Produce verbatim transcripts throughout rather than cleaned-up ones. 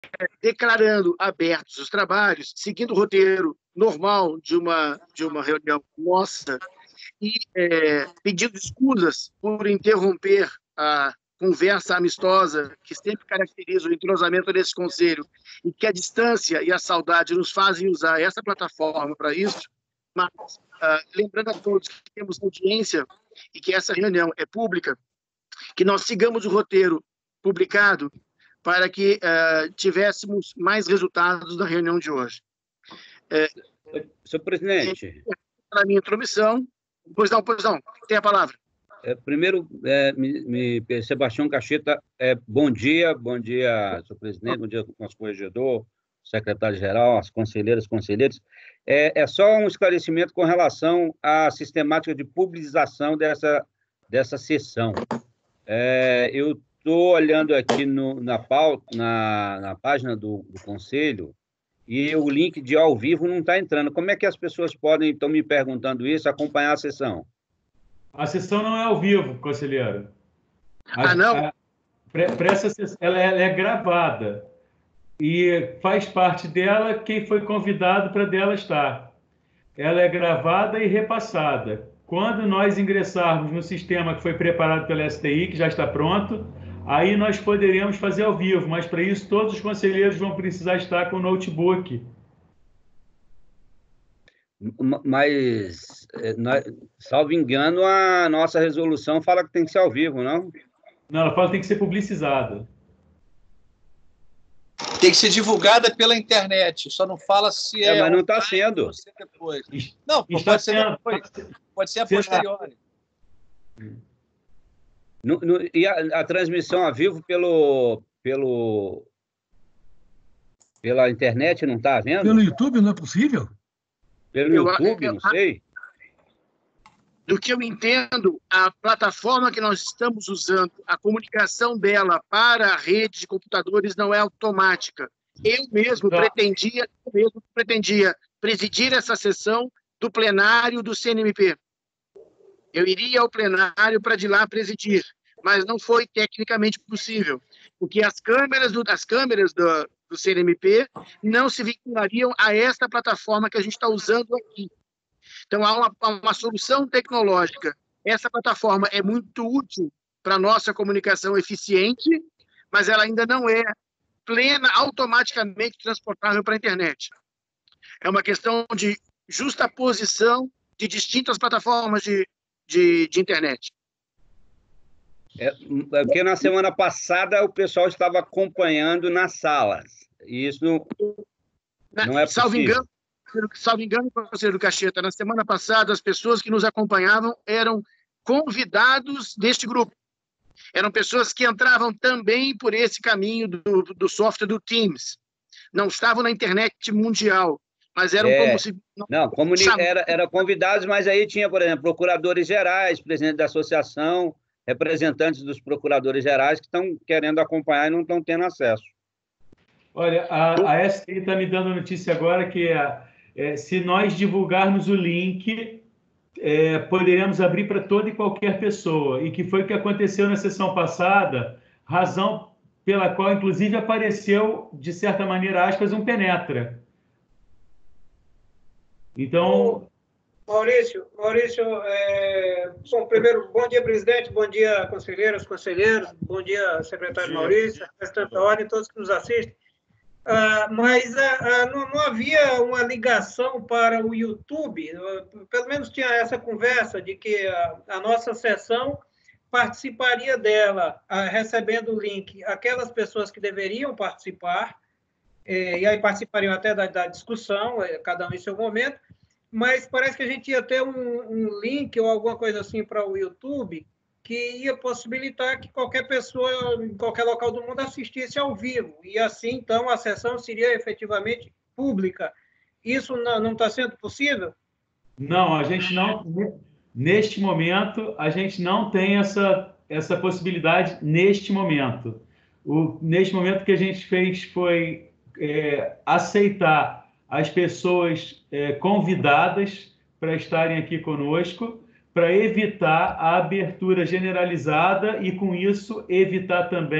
declarando abertos os trabalhos, seguindo o roteiro normal de uma, de uma reunião nossa, e é, pedindo desculpas por interromper a conversa amistosa que sempre caracteriza o entrosamento desse conselho, e que a distância e a saudade nos fazem usar essa plataforma para isso, mas uh, lembrando a todos que temos audiência e que essa reunião é pública, que nós sigamos o roteiro publicado para que uh, tivéssemos mais resultados da reunião de hoje. É, Senhor presidente. Para a minha intromissão. Pois não, pois não. Tem a palavra. É, primeiro, é, me, me, Sebastião Cacheta, é, bom dia, bom dia, senhor presidente, bom dia, nosso corregedor, secretário-geral, as conselheiras, conselheiros. É, é só um esclarecimento com relação à sistemática de publicização dessa, dessa sessão. É, eu estou olhando aqui no, na, pauta, na, na página do, do Conselho e o link de ao vivo não está entrando. Como é que as pessoas podem, estão me perguntando isso, acompanhar a sessão? A sessão não é ao vivo, conselheiro. A, ah, não? A, para essa sessão, ela é, ela é gravada e faz parte dela quem foi convidado para dela estar. Ela é gravada e repassada. Quando nós ingressarmos no sistema que foi preparado pela S T I, que já está pronto, aí nós poderemos fazer ao vivo, mas para isso todos os conselheiros vão precisar estar com o notebook. Mas, salvo engano, a nossa resolução fala que tem que ser ao vivo, não? Não, ela fala que tem que ser publicizada. Tem que ser divulgada pela internet, só não fala se é... é mas não está sendo. Depois. Não, está pode, sendo, ser depois. Pode ser a posteriori. No, no, e a, a transmissão ao vivo pelo, pelo, pela internet não está vendo? Pelo YouTube não é possível? Pelo eu, YouTube, eu, não sei. Do que eu entendo, a plataforma que nós estamos usando, a comunicação dela para a rede de computadores não é automática. Eu mesmo tá. pretendia, eu mesmo pretendia presidir essa sessão do plenário do C N M P. Eu iria ao plenário para de lá presidir, mas não foi tecnicamente possível, porque as câmeras do, as câmeras do, do C N M P não se vinculariam a esta plataforma que a gente está usando aqui. Então, há uma, uma solução tecnológica. Essa plataforma é muito útil para a nossa comunicação eficiente, mas ela ainda não é plena, automaticamente transportável para a internet. É uma questão de justaposição de distintas plataformas de, de, de internet. É, porque na semana passada o pessoal estava acompanhando nas salas. E isso não, não é possível. Salvo engano, salvo engano, conselheiro Cacheta, na semana passada as pessoas que nos acompanhavam eram convidados deste grupo. Eram pessoas que entravam também por esse caminho do, do software do Teams. Não estavam na internet mundial, mas eram é, como se... Não, comuni... era, era convidados, mas aí tinha, por exemplo, procuradores gerais, presidente da associação, representantes dos procuradores gerais que estão querendo acompanhar e não estão tendo acesso. Olha, a, a S T I está me dando a notícia agora que é, é, se nós divulgarmos o link, é, poderemos abrir para toda e qualquer pessoa, e que foi o que aconteceu na sessão passada, razão pela qual, inclusive, apareceu, de certa maneira, aspas, um penetra. Então... Maurício, Maurício, é... bom, primeiro, bom dia, presidente, bom dia, conselheiras, conselheiros, bom dia, secretário Maurício, representante da ordem, todos que nos assistem. Ah, mas ah, ah, não, não havia uma ligação para o YouTube, pelo menos tinha essa conversa de que a, a nossa sessão participaria dela, ah, recebendo o link, aquelas pessoas que deveriam participar, eh, e aí participariam até da, da discussão, eh, cada um em seu momento, mas parece que a gente ia ter um, um link ou alguma coisa assim para o YouTube que ia possibilitar que qualquer pessoa, em qualquer local do mundo, assistisse ao vivo. E assim, então, a sessão seria efetivamente pública. Isso não está sendo possível? Não, a gente não... Neste momento, a gente não tem essa, essa possibilidade neste momento. O, neste momento, o que a gente fez foi é, aceitar as pessoas é, convidadas para estarem aqui conosco, para evitar a abertura generalizada e, com isso, evitar também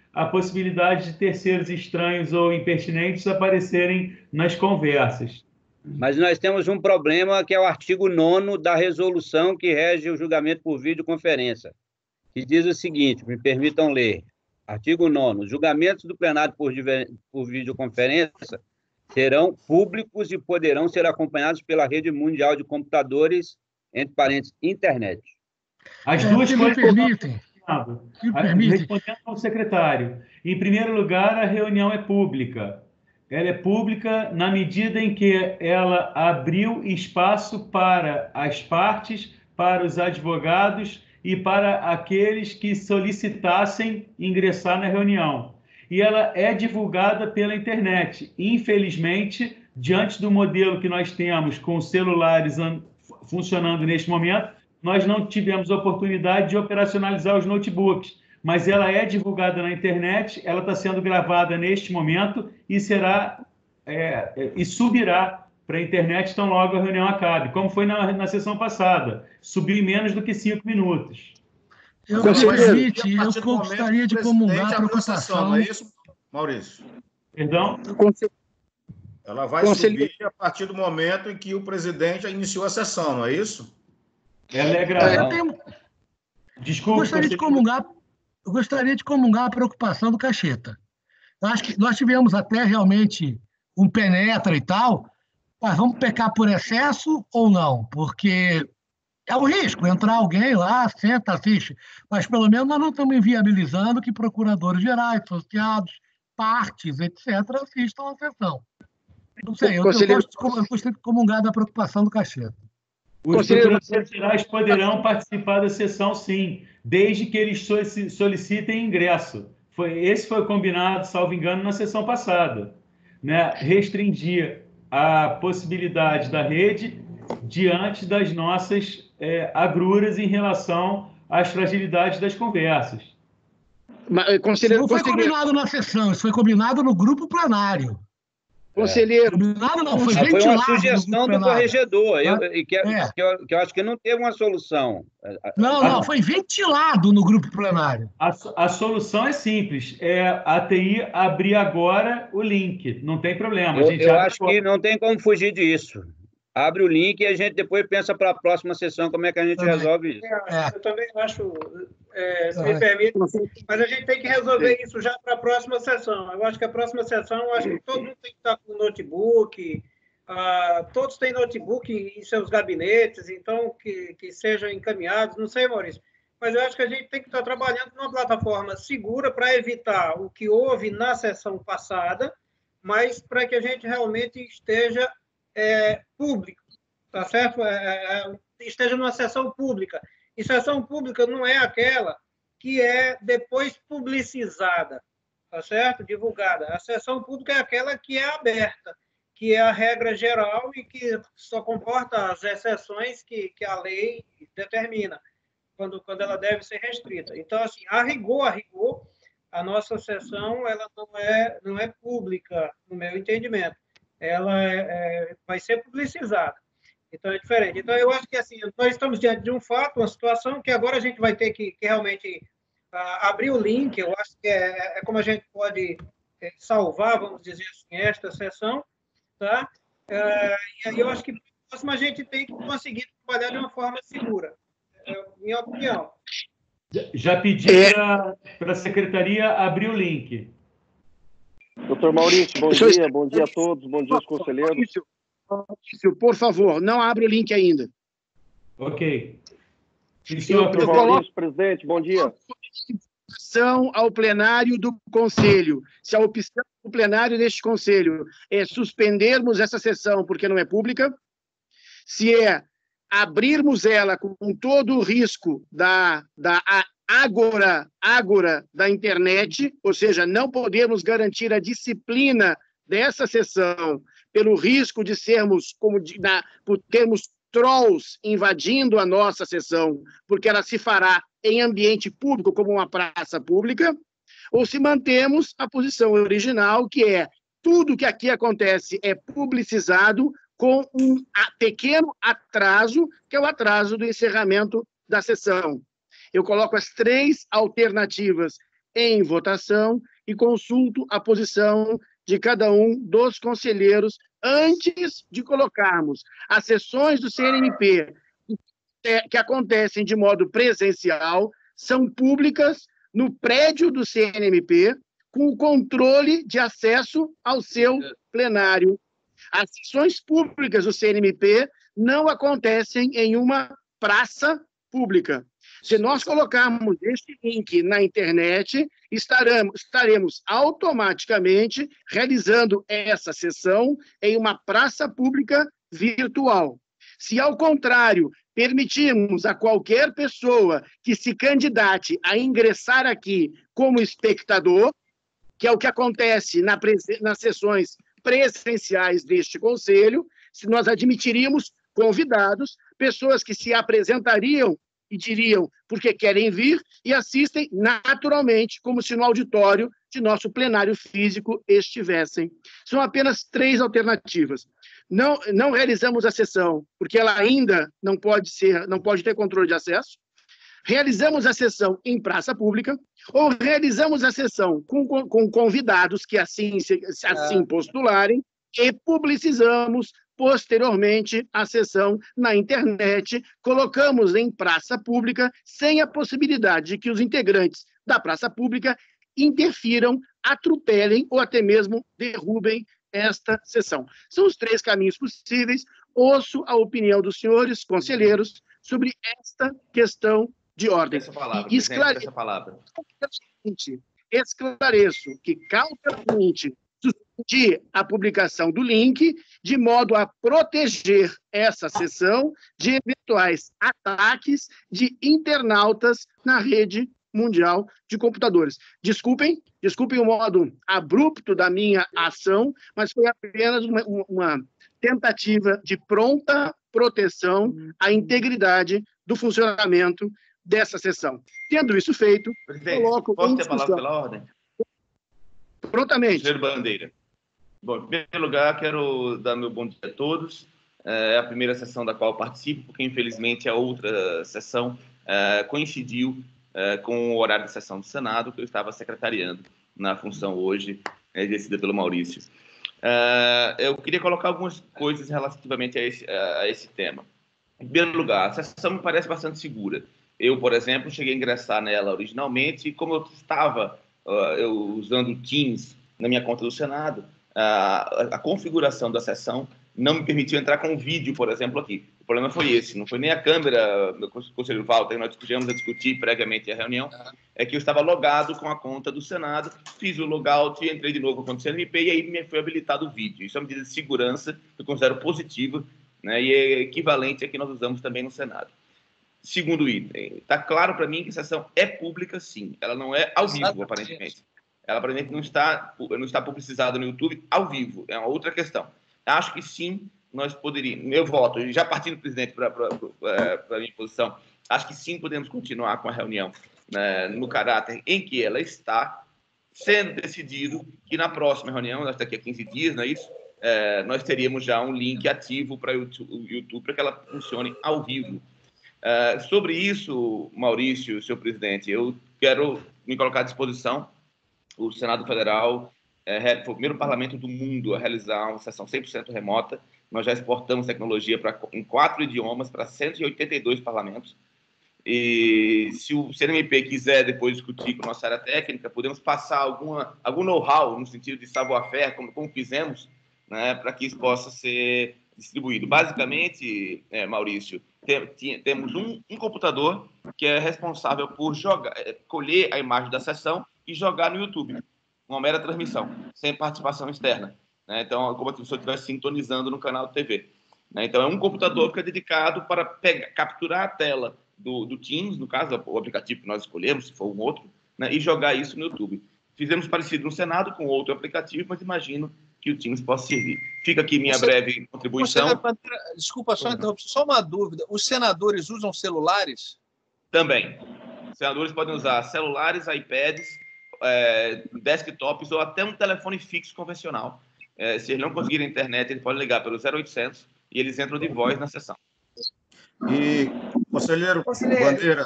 a possibilidade de terceiros estranhos ou impertinentes aparecerem nas conversas. Mas nós temos um problema, que é o artigo nono da resolução que rege o julgamento por videoconferência, que diz o seguinte, me permitam ler. Artigo nono. Julgamentos do plenário por, por videoconferência serão públicos e poderão ser acompanhados pela rede mundial de computadores, entre parênteses, internet. As duas é, coisas... Me permitem. Me permitem. Respondendo ao secretário, em primeiro lugar, a reunião é pública. Ela é pública na medida em que ela abriu espaço para as partes, para os advogados e para aqueles que solicitassem ingressar na reunião. E ela é divulgada pela internet. Infelizmente, diante do modelo que nós temos com os celulares funcionando neste momento, nós não tivemos oportunidade de operacionalizar os notebooks, mas ela é divulgada na internet, ela está sendo gravada neste momento e será é, e subirá para a internet tão logo a reunião acabe, como foi na, na sessão passada, subiu em menos do que cinco minutos. Eu, permite, eu gostaria de comungar a preocupação. Não é isso, Maurício? Perdão? Ela vai subir a partir do momento em que o presidente iniciou a sessão, não é isso? Ela é gravada. Tenho... Desculpa. Eu gostaria, de comungar, eu gostaria de comungar a preocupação do Cacheta. Eu acho que nós tivemos até realmente um penetra e tal, mas vamos pecar por excesso ou não? Porque é um risco entrar alguém lá, senta, assiste. Mas pelo menos nós não estamos inviabilizando que procuradores gerais, associados, partes, etcétera, assistam à sessão. Não sei, eu, eu, gosto de, eu gostaria de comungar da preocupação do Cacheta. Os procuradores gerais poderão participar da sessão, sim, desde que eles solicitem ingresso. Foi, esse foi combinado, salvo engano, na sessão passada. Né? Restringir a possibilidade da rede diante das nossas é, agruras em relação às fragilidades das conversas. Mas, conselheiro, não foi conselheiro... combinado na sessão, isso foi combinado no grupo plenário. Conselheiro. Combinado não, foi, foi uma sugestão do corregedor, eu, ah, que, é. que, eu, que eu acho que não teve uma solução. Não, não, foi ventilado no grupo plenário. A, a solução é simples, é a T I abrir agora o link, não tem problema. Eu, a gente eu acho agora. que não tem como fugir disso. Abre o link e a gente depois pensa para a próxima sessão como é que a gente também. resolve isso. É, eu também acho, é, se me permite, mas a gente tem que resolver isso já para a próxima sessão. Eu acho que a próxima sessão, eu acho que todo mundo tem que estar com notebook, ah, todos têm notebook em seus gabinetes, então que, que sejam encaminhados, não sei, Maurício, mas eu acho que a gente tem que estar trabalhando numa plataforma segura para evitar o que houve na sessão passada, mas para que a gente realmente esteja É, público, tá certo? É, é, esteja numa sessão pública. E sessão pública não é aquela que é depois publicizada, tá certo? Divulgada. A sessão pública é aquela que é aberta, que é a regra geral e que só comporta as exceções que, que a lei determina, quando, quando ela deve ser restrita. Então, assim, a rigor, a rigor, a nossa sessão ela não é, não é pública, no meu entendimento. Ela é, é, vai ser publicizada. Então, é diferente. Então, eu acho que assim, nós estamos diante de um fato, uma situação que agora a gente vai ter que, que realmente uh, abrir o link. Eu acho que é, é como a gente pode é, salvar, vamos dizer assim, esta sessão. Tá? Uh, e aí eu acho que, próximo, a gente tem que conseguir trabalhar de uma forma segura. É a minha opinião. Já pedi é. para a secretaria abrir o link. Doutor Maurício, bom dia, bom dia a todos, bom dia aos conselheiros. Maurício, Maurício, por favor, não abre o link ainda. Ok. Doutor Maurício, presidente, bom dia. Opção ao plenário do Conselho. Se a opção do plenário deste Conselho é suspendermos essa sessão porque não é pública, se é abrirmos ela com todo o risco da, da Ágora, ágora da internet, ou seja, não podemos garantir a disciplina dessa sessão pelo risco de sermos, como de, na, por termos trolls invadindo a nossa sessão, porque ela se fará em ambiente público, como uma praça pública, ou se mantemos a posição original, que é tudo que aqui acontece é publicizado com um pequeno atraso, que é o atraso do encerramento da sessão. Eu coloco as três alternativas em votação e consulto a posição de cada um dos conselheiros antes de colocarmos as sessões do C N M P que acontecem de modo presencial, são públicas no prédio do C N M P, com o controle de acesso ao seu plenário. As sessões públicas do C N M P não acontecem em uma praça pública. Se nós colocarmos este link na internet, estaremos, estaremos automaticamente realizando essa sessão em uma praça pública virtual. Se, ao contrário, permitirmos a qualquer pessoa que se candidate a ingressar aqui como espectador, que é o que acontece na prese- nas sessões presenciais deste Conselho, se nós admitiríamos convidados, pessoas que se apresentariam e diriam porque querem vir e assistem naturalmente, como se no auditório de nosso plenário físico estivessem. São apenas três alternativas. Não, não realizamos a sessão porque ela ainda não pode ser, não pode ter controle de acesso. Realizamos a sessão em praça pública ou realizamos a sessão com, com, com convidados que assim, se, assim postularem e publicizamos posteriormente a sessão na internet, colocamos em praça pública sem a possibilidade de que os integrantes da praça pública interfiram, atropelem ou até mesmo derrubem esta sessão. São os três caminhos possíveis. Ouço a opinião dos senhores conselheiros sobre esta questão de ordem. Essa palavra, e esclare... essa palavra. Esclareço que cautelosamente suspender a publicação do link, de modo a proteger essa sessão de eventuais ataques de internautas na rede mundial de computadores. Desculpem, desculpem o modo abrupto da minha ação, mas foi apenas uma, uma tentativa de pronta proteção à integridade do funcionamento dessa sessão. Tendo isso feito, Presidente, coloco posso em ter a palavra pela ordem? Prontamente. Conselheiro Bandeira. Bom, em primeiro lugar, quero dar meu bom dia a todos. É a primeira sessão da qual participo, porque, infelizmente, a outra sessão é, coincidiu é, com o horário de sessão do Senado, que eu estava secretariando na função hoje, é, exercida pelo Maurício. É, eu queria colocar algumas coisas relativamente a esse, a esse tema. Em primeiro lugar, a sessão me parece bastante segura. Eu, por exemplo, cheguei a ingressar nela originalmente e, como eu estava uh, eu, usando o Teams na minha conta do Senado, uh, a configuração da sessão não me permitiu entrar com um vídeo, por exemplo, aqui. O problema foi esse, não foi nem a câmera, meu conselheiro Walter, nós tivemos a discutir previamente a reunião, é que eu estava logado com a conta do Senado, fiz o logout e entrei de novo com a conta do C N M P e aí me foi habilitado o vídeo. Isso é uma medida de segurança que eu considero positiva, né, e é equivalente a que nós usamos também no Senado. Segundo item, está claro para mim que a sessão é pública, sim. Ela não é ao vivo, Exatamente. aparentemente. Ela, aparentemente, não está, não está publicizada no YouTube ao vivo. É uma outra questão. Acho que, sim, nós poderíamos... Meu voto, já partindo do presidente para a minha posição, acho que, sim, podemos continuar com a reunião, né, no caráter em que ela está, sendo decidido que na próxima reunião, daqui a quinze dias, não é isso? É, nós teríamos já um link ativo para o YouTube para que ela funcione ao vivo. Uh, sobre isso, Maurício, senhor presidente, eu quero me colocar à disposição. O Senado Federal é, foi o primeiro parlamento do mundo a realizar uma sessão cem por cento remota. Nós já exportamos tecnologia pra, em quatro idiomas para cento e oitenta e dois parlamentos. E se o C N M P quiser depois discutir com a nossa área técnica, podemos passar alguma, algum know-how no sentido de savoir-faire, como, como fizemos, né, para que isso possa ser distribuído. Basicamente, é, Maurício, tem, temos um, um computador que é responsável por jogar, colher a imagem da sessão e jogar no YouTube, uma mera transmissão, sem participação externa, né? Então, como se você estivesse sintonizando no canal de T V, né? Então, é um computador que é dedicado para pegar, capturar a tela do, do Teams, no caso, o aplicativo que nós escolhemos, se for um outro, né, e jogar isso no YouTube. Fizemos parecido no Senado com outro aplicativo, mas imagino que o Teams possa servir. Fica aqui minha você, breve contribuição. Você, desculpa, só interromper, só uma dúvida. Os senadores usam celulares? Também. Os senadores podem usar celulares, iPads, é, desktops ou até um telefone fixo convencional. É, se eles não conseguirem internet, eles podem ligar pelo zero oitocentos e eles entram de voz na sessão. E, conselheiro, conselheiro. Bandeira,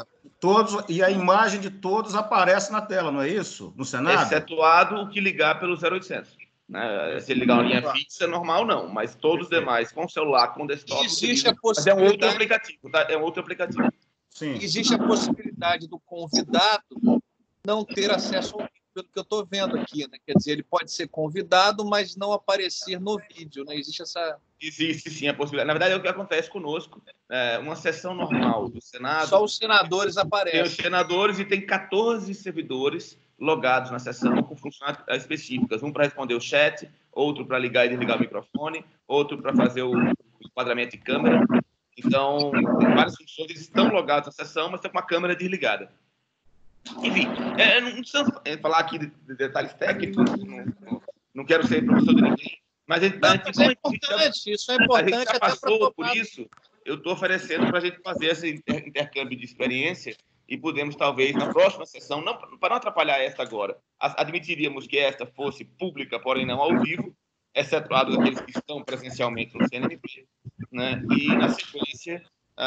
todos, e a imagem de todos aparece na tela, não é isso? No Senado? Excetuado o que ligar pelo zero oitocentos. Né? Se ele ligar uma linha fixa, normal não, mas todos os demais, com celular, com desktop... Existe a possibilidade... É um outro aplicativo, tá? É um outro aplicativo. Sim. Existe a possibilidade do convidado não ter acesso ao vídeo, pelo que eu estou vendo aqui, né? Quer dizer, ele pode ser convidado, mas não aparecer no vídeo, né? Existe essa... Existe, sim, a possibilidade. Na verdade, é o que acontece conosco. É uma sessão normal do Senado... Só os senadores aparecem. Tem os senadores e tem quatorze servidores logados na sessão com funções específicas. Um para responder o chat, outro para ligar e desligar o microfone, outro para fazer o enquadramento de câmera. Então, tem várias funções, eles estão logados na sessão, mas estão com a câmera desligada. Enfim, é, não precisa falar aqui de, de detalhes técnicos, não, não, não quero ser professor de ninguém, mas a gente, não, a gente, mas é importante, isso é importante. A gente já passou por isso, eu estou oferecendo para a gente fazer esse intercâmbio de experiência e podemos, talvez, na próxima sessão, não, para não atrapalhar esta agora, admitiríamos que esta fosse pública, porém não ao vivo, excetuado aqueles que estão presencialmente no C N M P, né? E, na sequência,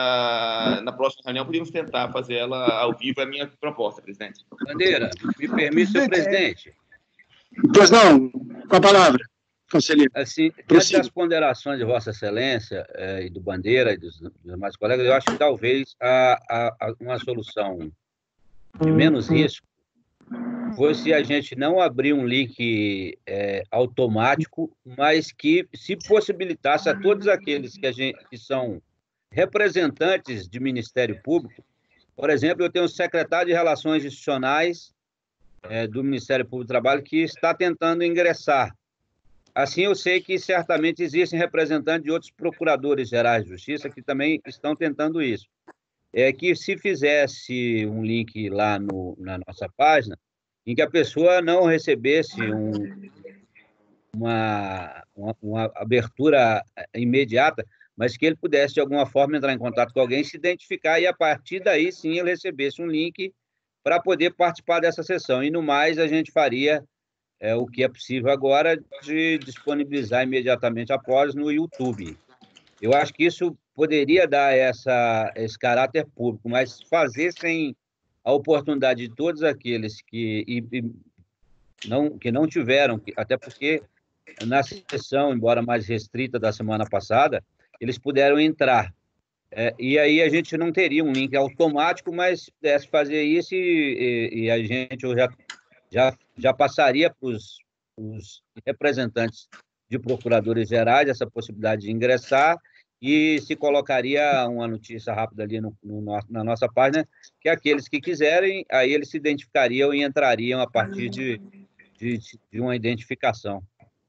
ah, na próxima reunião, podíamos tentar fazer ela ao vivo, é a minha proposta, presidente. Bandeira, me permite, senhor presidente. Pois não, com a palavra, conselheiro. Assim, diante das ponderações de Vossa Excelência eh, e do Bandeira e dos, dos demais colegas, eu acho que talvez a, a, a uma solução de menos risco fosse a gente não abrir um link é, automático, mas que se possibilitasse a todos aqueles que, a gente, que são representantes de Ministério Público. Por exemplo, eu tenho o secretário de Relações Institucionais é, do Ministério Público do Trabalho que está tentando ingressar. Assim, eu sei que certamente existem representantes de outros procuradores gerais de justiça que também estão tentando isso. É que se fizesse um link lá no, na nossa página, em que a pessoa não recebesse um, uma, uma, uma abertura imediata, mas que ele pudesse, de alguma forma, entrar em contato com alguém, se identificar, e, a partir daí, sim, ele recebesse um link para poder participar dessa sessão. E, no mais, a gente faria é, o que é possível agora de disponibilizar imediatamente após no YouTube. Eu acho que isso poderia dar essa, esse caráter público, mas fazer sem a oportunidade de todos aqueles que, e, e não, que não tiveram, até porque na sessão, embora mais restrita da semana passada, eles puderam entrar. É, e aí a gente não teria um link automático, mas se pudesse fazer isso e, e, e a gente já, já, já passaria para os representantes de procuradores gerais essa possibilidade de ingressar e se colocaria uma notícia rápida ali no, no, na nossa página, que aqueles que quiserem, aí eles se identificariam e entrariam a partir de, de, de uma identificação.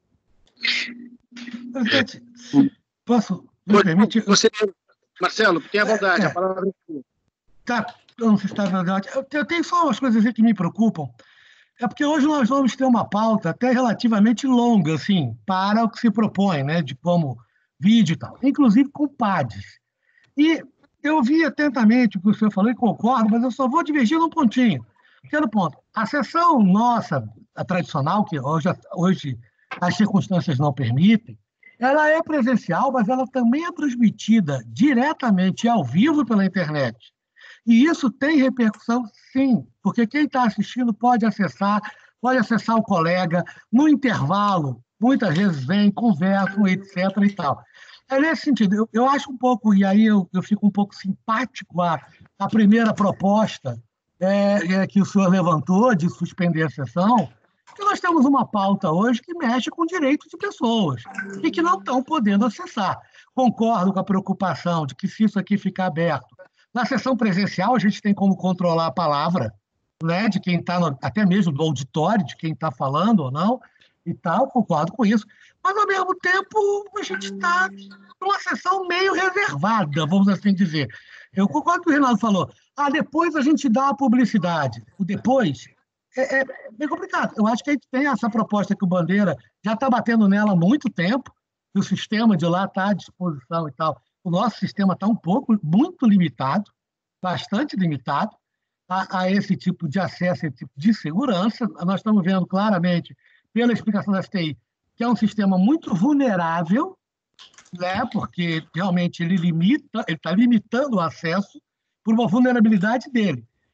Presidente, posso... Me permite... Você, Marcelo, tenha vontade, é, a palavra é sua. Tá, eu não sei se está verdade. Eu, eu tenho só umas coisas que me preocupam. É porque hoje nós vamos ter uma pauta até relativamente longa, assim, para o que se propõe, né, de como vídeo e tal, inclusive com P A Ds. E eu vi atentamente o que o senhor falou e concordo, mas eu só vou divergir num pontinho. Pequeno ponto. A sessão nossa, a tradicional, que hoje, hoje as circunstâncias não permitem, ela é presencial, mas ela também é transmitida diretamente ao vivo pela internet. E isso tem repercussão, sim, porque quem está assistindo pode acessar, pode acessar o colega, no intervalo, muitas vezes vem, conversam, etcétera e tal. É nesse sentido, eu, eu acho um pouco, e aí eu, eu fico um pouco simpático à, à primeira proposta é, é, que o senhor levantou de suspender a sessão, porque nós temos uma pauta hoje que mexe com direitos de pessoas e que não estão podendo acessar. Concordo com a preocupação de que, se isso aqui ficar aberto, na sessão presencial a gente tem como controlar a palavra, né, de quem está, até mesmo do auditório, de quem está falando ou não, e tal, concordo com isso. Mas, ao mesmo tempo, a gente está numa sessão meio reservada, vamos assim dizer. Eu concordo com o que o Renato falou. Ah, depois a gente dá a publicidade. O depois... É, é bem complicado. Eu acho que a gente tem essa proposta que o Bandeira já está batendo nela há muito tempo, que o sistema de lá está à disposição e tal. O nosso sistema está um pouco, muito limitado, bastante limitado a, a esse tipo de acesso, esse tipo de segurança. Nós estamos vendo claramente, pela explicação da F T I, que é um sistema muito vulnerável, né, porque realmente ele limita, ele está limitando o acesso por uma vulnerabilidade dele.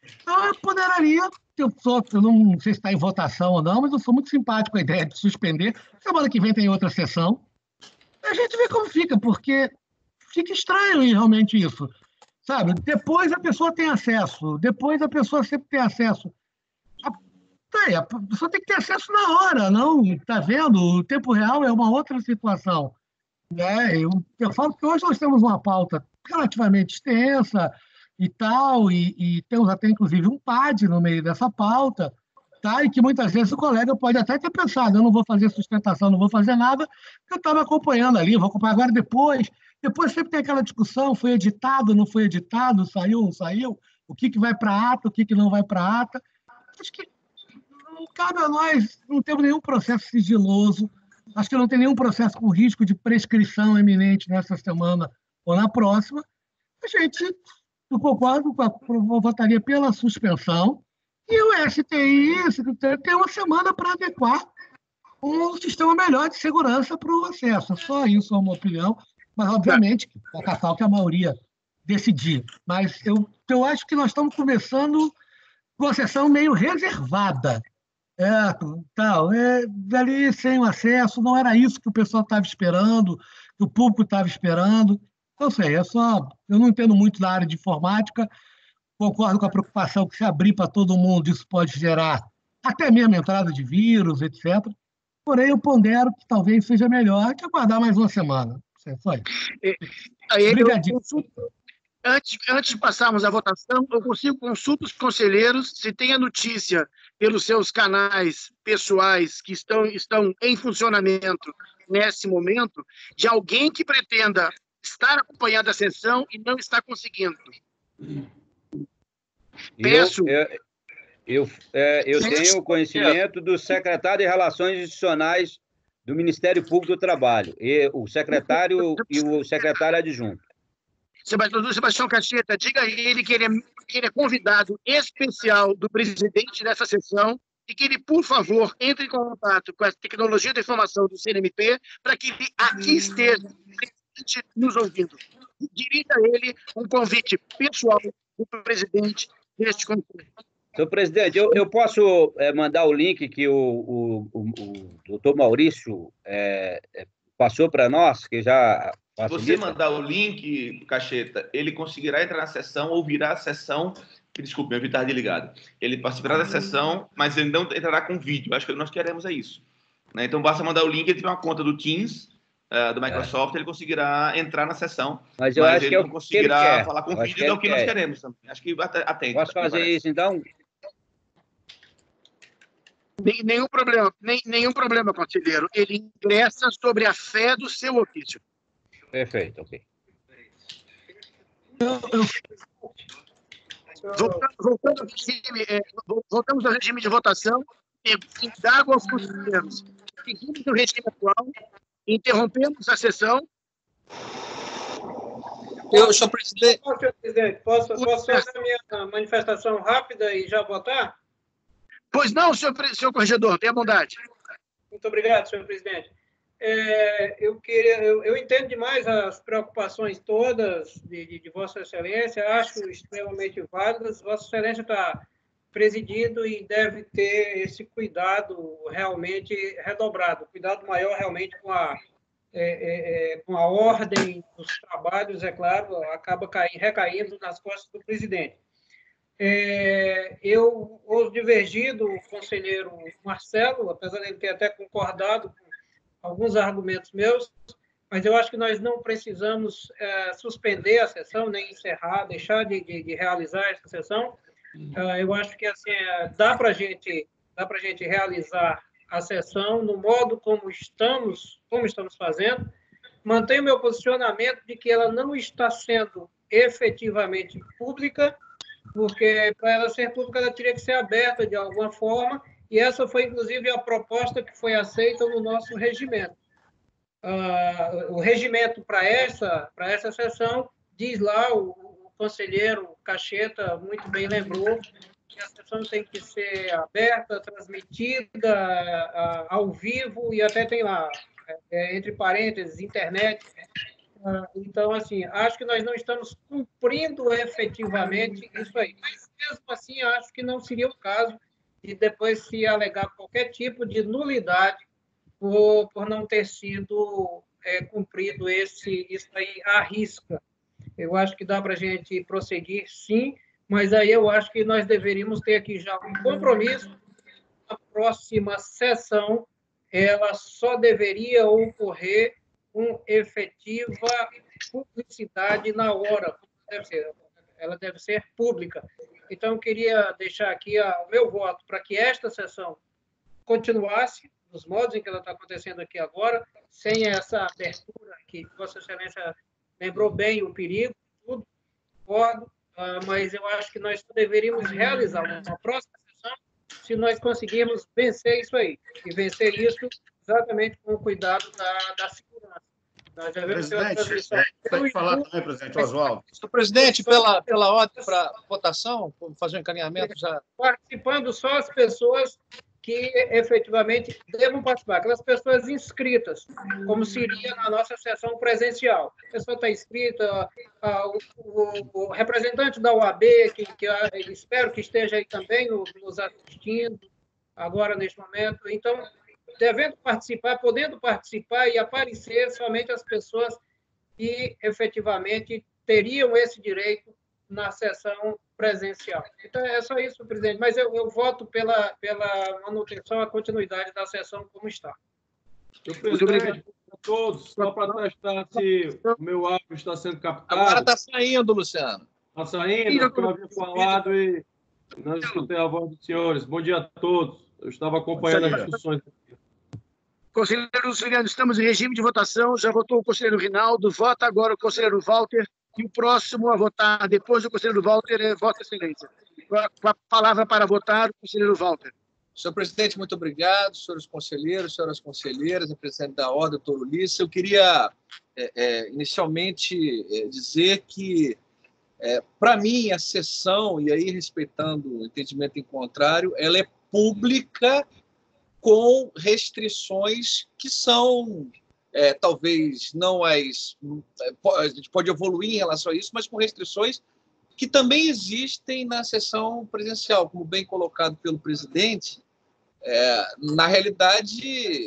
Então, eu ponderaria, eu, sou, eu não sei se está em votação ou não, mas eu sou muito simpático com a ideia de suspender. Semana que vem tem outra sessão. A gente vê como fica, porque fica estranho realmente isso. Sabe? Depois a pessoa tem acesso, depois a pessoa sempre tem acesso. A, a pessoa tem que ter acesso na hora, não? Está vendo? O tempo real é uma outra situação. Né? Eu, eu falo que hoje nós temos uma pauta relativamente extensa e tal, e, e temos até, inclusive, um P A D no meio dessa pauta, tá? E que muitas vezes o colega pode até ter pensado, eu não vou fazer sustentação, não vou fazer nada, porque eu estava acompanhando ali, vou acompanhar agora depois. Depois sempre tem aquela discussão, foi editado, não foi editado, saiu, não saiu, o que, que vai para a ata, o que, que não vai para a ata. Acho que não cabe a nós, não temos nenhum processo sigiloso, acho que não tem nenhum processo com risco de prescrição eminente nessa semana ou na próxima. A gente, eu concordo, com a, eu votaria pela suspensão, e o S T I tem uma semana para adequar um sistema melhor de segurança para o acesso. Só isso é uma opinião, mas, obviamente, o Cacau que a maioria decidir. Mas eu, eu acho que nós estamos começando com uma sessão meio reservada. É, tal, é, dali sem o acesso, não era isso que o pessoal estava esperando, que o público estava esperando. Não sei, é só. Eu não entendo muito da área de informática, concordo com a preocupação que se abrir para todo mundo, isso pode gerar até mesmo entrada de vírus, etcétera. Porém, eu pondero que talvez seja melhor que aguardar mais uma semana. Foi. Obrigadinho. Antes, antes de passarmos à votação, eu consigo consultar os conselheiros se tem a notícia pelos seus canais pessoais que estão, estão em funcionamento nesse momento, de alguém que pretenda estar acompanhando a sessão e não está conseguindo. Peço. Eu, eu, eu, é, eu tenho conhecimento do secretário de Relações Institucionais do Ministério Público do Trabalho, e o secretário e o secretário adjunto. Doutor Sebastião Cacheta, diga a ele que ele, é, que ele é convidado especial do presidente dessa sessão e que ele, por favor, entre em contato com a tecnologia da informação do C N M P para que ele aqui esteja nos ouvindo. Dirija a ele um convite pessoal do presidente deste conselho. Senhor presidente, eu, eu posso é, mandar o link que o, o, o, o doutor Maurício é, é, passou para nós, que já... Se você mandar o link, Cacheta, ele conseguirá entrar na sessão ou virá a sessão... Desculpe, meu vídeo está desligado. Ele participará da sessão, mas ele não entrará com vídeo. Acho que o que nós queremos é isso. Né? Então, basta mandar o link, ele tem uma conta do Teams, uh, do Microsoft, é. Ele conseguirá entrar na sessão. Mas eu mas acho ele que não conseguirá que ele falar com eu vídeo, que é o que nós queremos também. Acho que atende. Posso fazer isso, então? Nenhum problema, nem, nenhum problema, conselheiro. Ele ingressa sobre a fé do seu ofício. Perfeito, ok. Eu, eu... Voltando, voltando ao regime, é, voltamos ao regime de votação, indago aos conselheiros. Seguimos o regime atual, interrompemos a sessão. Eu, senhor presidente, senhor presidente posso, posso fazer a minha manifestação rápida e já votar? Pois não, senhor, senhor corregedor, tenha bondade. Muito obrigado, senhor presidente. É, eu, queria, eu, eu entendo demais as preocupações todas de, de, de Vossa Excelência, acho extremamente válidas. Vossa Excelência está presidindo e deve ter esse cuidado realmente redobrado, cuidado maior realmente com a, é, é, com a ordem dos trabalhos, é claro, acaba caindo, recaindo nas costas do presidente. É, eu ouso divergir do conselheiro Marcelo, apesar de ele ter até concordado com alguns argumentos meus, mas eu acho que nós não precisamos é, suspender a sessão, nem encerrar, deixar de, de, de realizar essa sessão. É, eu acho que assim, é, dá para gente, dá para gente realizar a sessão no modo como estamos, como estamos fazendo. Mantenho meu posicionamento de que ela não está sendo efetivamente pública, porque para ela ser pública ela teria que ser aberta de alguma forma, e essa foi, inclusive, a proposta que foi aceita no nosso regimento. Uh, o regimento para essa, para essa sessão diz lá, o, o conselheiro Cacheta muito bem lembrou, que a sessão tem que ser aberta, transmitida uh, ao vivo, e até tem lá, é, entre parênteses, internet. Uh, então, assim, acho que nós não estamos cumprindo efetivamente isso aí. Mas mesmo assim, acho que não seria o caso de depois se alegar qualquer tipo de nulidade por, por não ter sido é, cumprido esse, isso aí à risca. Eu acho que dá para a gente prosseguir, sim, mas aí eu acho que nós deveríamos ter aqui já um compromisso. A próxima sessão ela só deveria ocorrer com efetiva publicidade na hora. Deve ser, ela deve ser pública. Então, eu queria deixar aqui o meu voto para que esta sessão continuasse nos modos em que ela está acontecendo aqui agora, sem essa abertura que Vossa Excelência lembrou bem o perigo, tudo, concordo, mas eu acho que nós deveríamos realizar uma próxima sessão se nós conseguirmos vencer isso aí, e vencer isso exatamente com o cuidado da, da segurança. Nós já vemos presidente, pode falar também, presidente Oswaldo. Senhor presidente, pela, pela ordem para votação, vamos fazer um encaminhamento já. Participando só as pessoas que efetivamente devam participar, aquelas pessoas inscritas, como seria na nossa sessão presencial. A pessoa está inscrita, a, o, o, o representante da O A B, que, que a, espero que esteja aí também no, nos assistindo agora, neste momento. Então, devendo participar, podendo participar e aparecer somente as pessoas que efetivamente teriam esse direito na sessão presencial. Então, é só isso, presidente. Mas eu, eu voto pela, pela manutenção, a continuidade da sessão como está. Senhor presidente, a todos, só para testar se o meu áudio está sendo captado. Agora está saindo, Luciano. Está saindo, porque eu havia falado e não escutei a voz dos senhores. Bom dia a todos. Eu estava acompanhando as discussões. Conselheiro Luciano, estamos em regime de votação. Já votou o conselheiro Rinaldo, vota agora o conselheiro Walter. E o próximo a votar, depois do conselheiro Walter, é Vossa Excelência. Com a palavra para votar, o conselheiro Walter. Senhor presidente, muito obrigado. Senhores conselheiros, senhoras conselheiras, representante da ordem, doutor Ulisses. Eu queria, é, é, inicialmente, é, dizer que, é, para mim, a sessão, e aí respeitando o entendimento em contrário, ela é pública com restrições que são... É, talvez não as... A gente pode evoluir em relação a isso, mas com restrições que também existem na sessão presencial, como bem colocado pelo presidente. É, na realidade,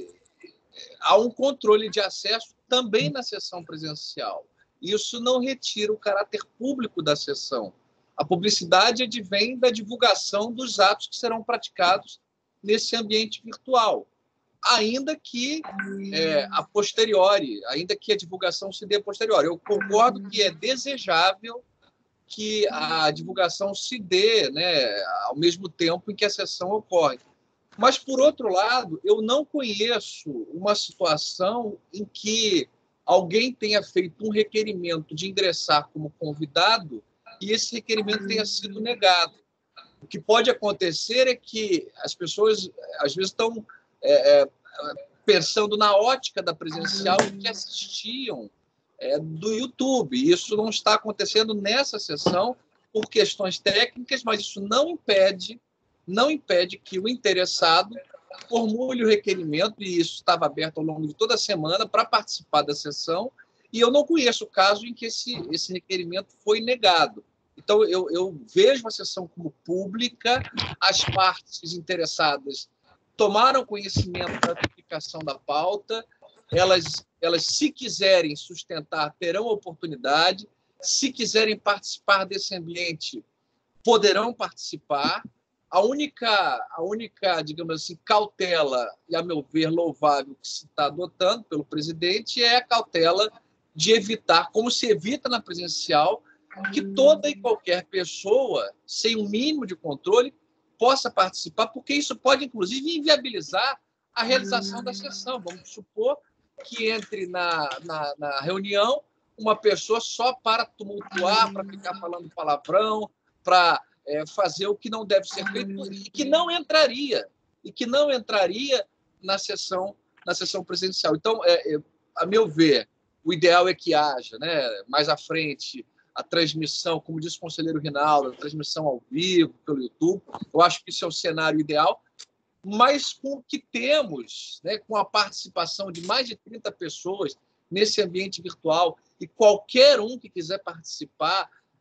há um controle de acesso também na sessão presencial. Isso não retira o caráter público da sessão. A publicidade advém da divulgação dos atos que serão praticados nesse ambiente virtual. Ainda que é, a posteriori, ainda que a divulgação se dê a posteriori. Eu concordo que é desejável que a divulgação se dê, né, ao mesmo tempo em que a sessão ocorre. Mas, por outro lado, eu não conheço uma situação em que alguém tenha feito um requerimento de ingressar como convidado e esse requerimento tenha sido negado. O que pode acontecer é que as pessoas, às vezes, estão... É, é, pensando na ótica da presencial que assistiam é, do YouTube. Isso não está acontecendo nessa sessão por questões técnicas, mas isso não impede, não impede que o interessado formule o requerimento, e isso estava aberto ao longo de toda a semana para participar da sessão, e eu não conheço o caso em que esse, esse requerimento foi negado. Então, eu, eu vejo a sessão como pública, as partes interessadas tomaram conhecimento da publicação da pauta, elas, elas, se quiserem sustentar, terão oportunidade, se quiserem participar desse ambiente, poderão participar. A única, a única, digamos assim, cautela, e a meu ver louvável, que se está adotando pelo presidente é a cautela de evitar, como se evita na presencial, que toda e qualquer pessoa, sem um mínimo de controle, possa participar, porque isso pode, inclusive, inviabilizar a realização da sessão. Vamos supor que entre na, na, na reunião uma pessoa só para tumultuar, para ficar falando palavrão, para é, fazer o que não deve ser feito e que não entraria, e que não entraria na sessão, na sessão presencial. Então, é, é, a meu ver, o ideal é que haja, né, mais à frente, a transmissão, como disse o conselheiro Rinaldo, a transmissão ao vivo, pelo YouTube. Eu acho que isso é o cenário ideal, mas com o que temos, né, com a participação de mais de trinta pessoas nesse ambiente virtual, e qualquer um que quiser participar,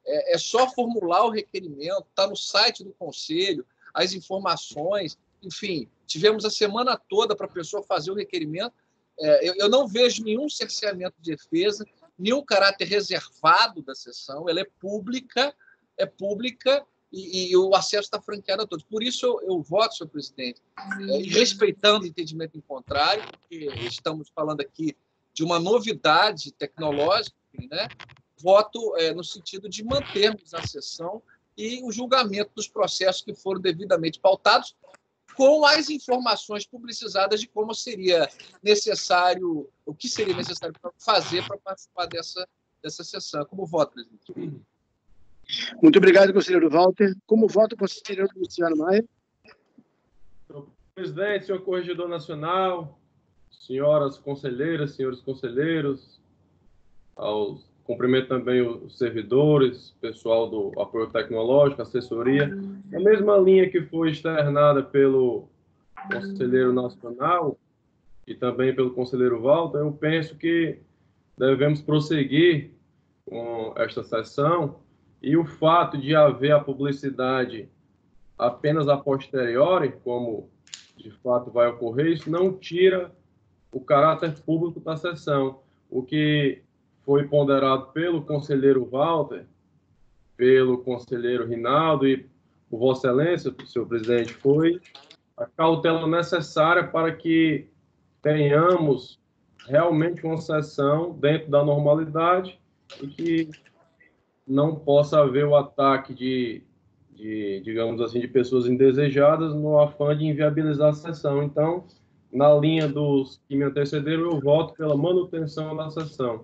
é, é só formular o requerimento, está no site do Conselho, as informações, enfim, tivemos a semana toda para a pessoa fazer o requerimento. É, eu, eu não vejo nenhum cerceamento de defesa, nenhum caráter reservado da sessão, ela é pública, é pública e, e o acesso está franqueado a todos. Por isso eu, eu voto, senhor presidente, é, respeitando o entendimento em contrário, porque estamos falando aqui de uma novidade tecnológica, né? Voto é, no sentido de mantermos a sessão e o julgamento dos processos que foram devidamente pautados, com as informações publicizadas de como seria necessário, o que seria necessário para fazer para participar dessa, dessa sessão. Como voto, presidente? Muito obrigado, conselheiro Walter. Como voto, conselheiro Luciano Maia? Senhor presidente, senhor corregedor nacional, senhoras conselheiras, senhores conselheiros, aos, cumprimento também os servidores, pessoal do apoio tecnológico, assessoria, na mesma linha que foi externada pelo conselheiro nacional e também pelo conselheiro Walter, eu penso que devemos prosseguir com esta sessão e o fato de haver a publicidade apenas a posteriori, como de fato vai ocorrer, isso não tira o caráter público da sessão. O que foi ponderado pelo conselheiro Walter, pelo conselheiro Rinaldo e por Vossa Excelência, senhor presidente, foi a cautela necessária para que tenhamos realmente uma sessão dentro da normalidade e que não possa haver o ataque de, de, digamos assim, de pessoas indesejadas no afã de inviabilizar a sessão. Então, na linha dos que me antecederam, eu voto pela manutenção da sessão.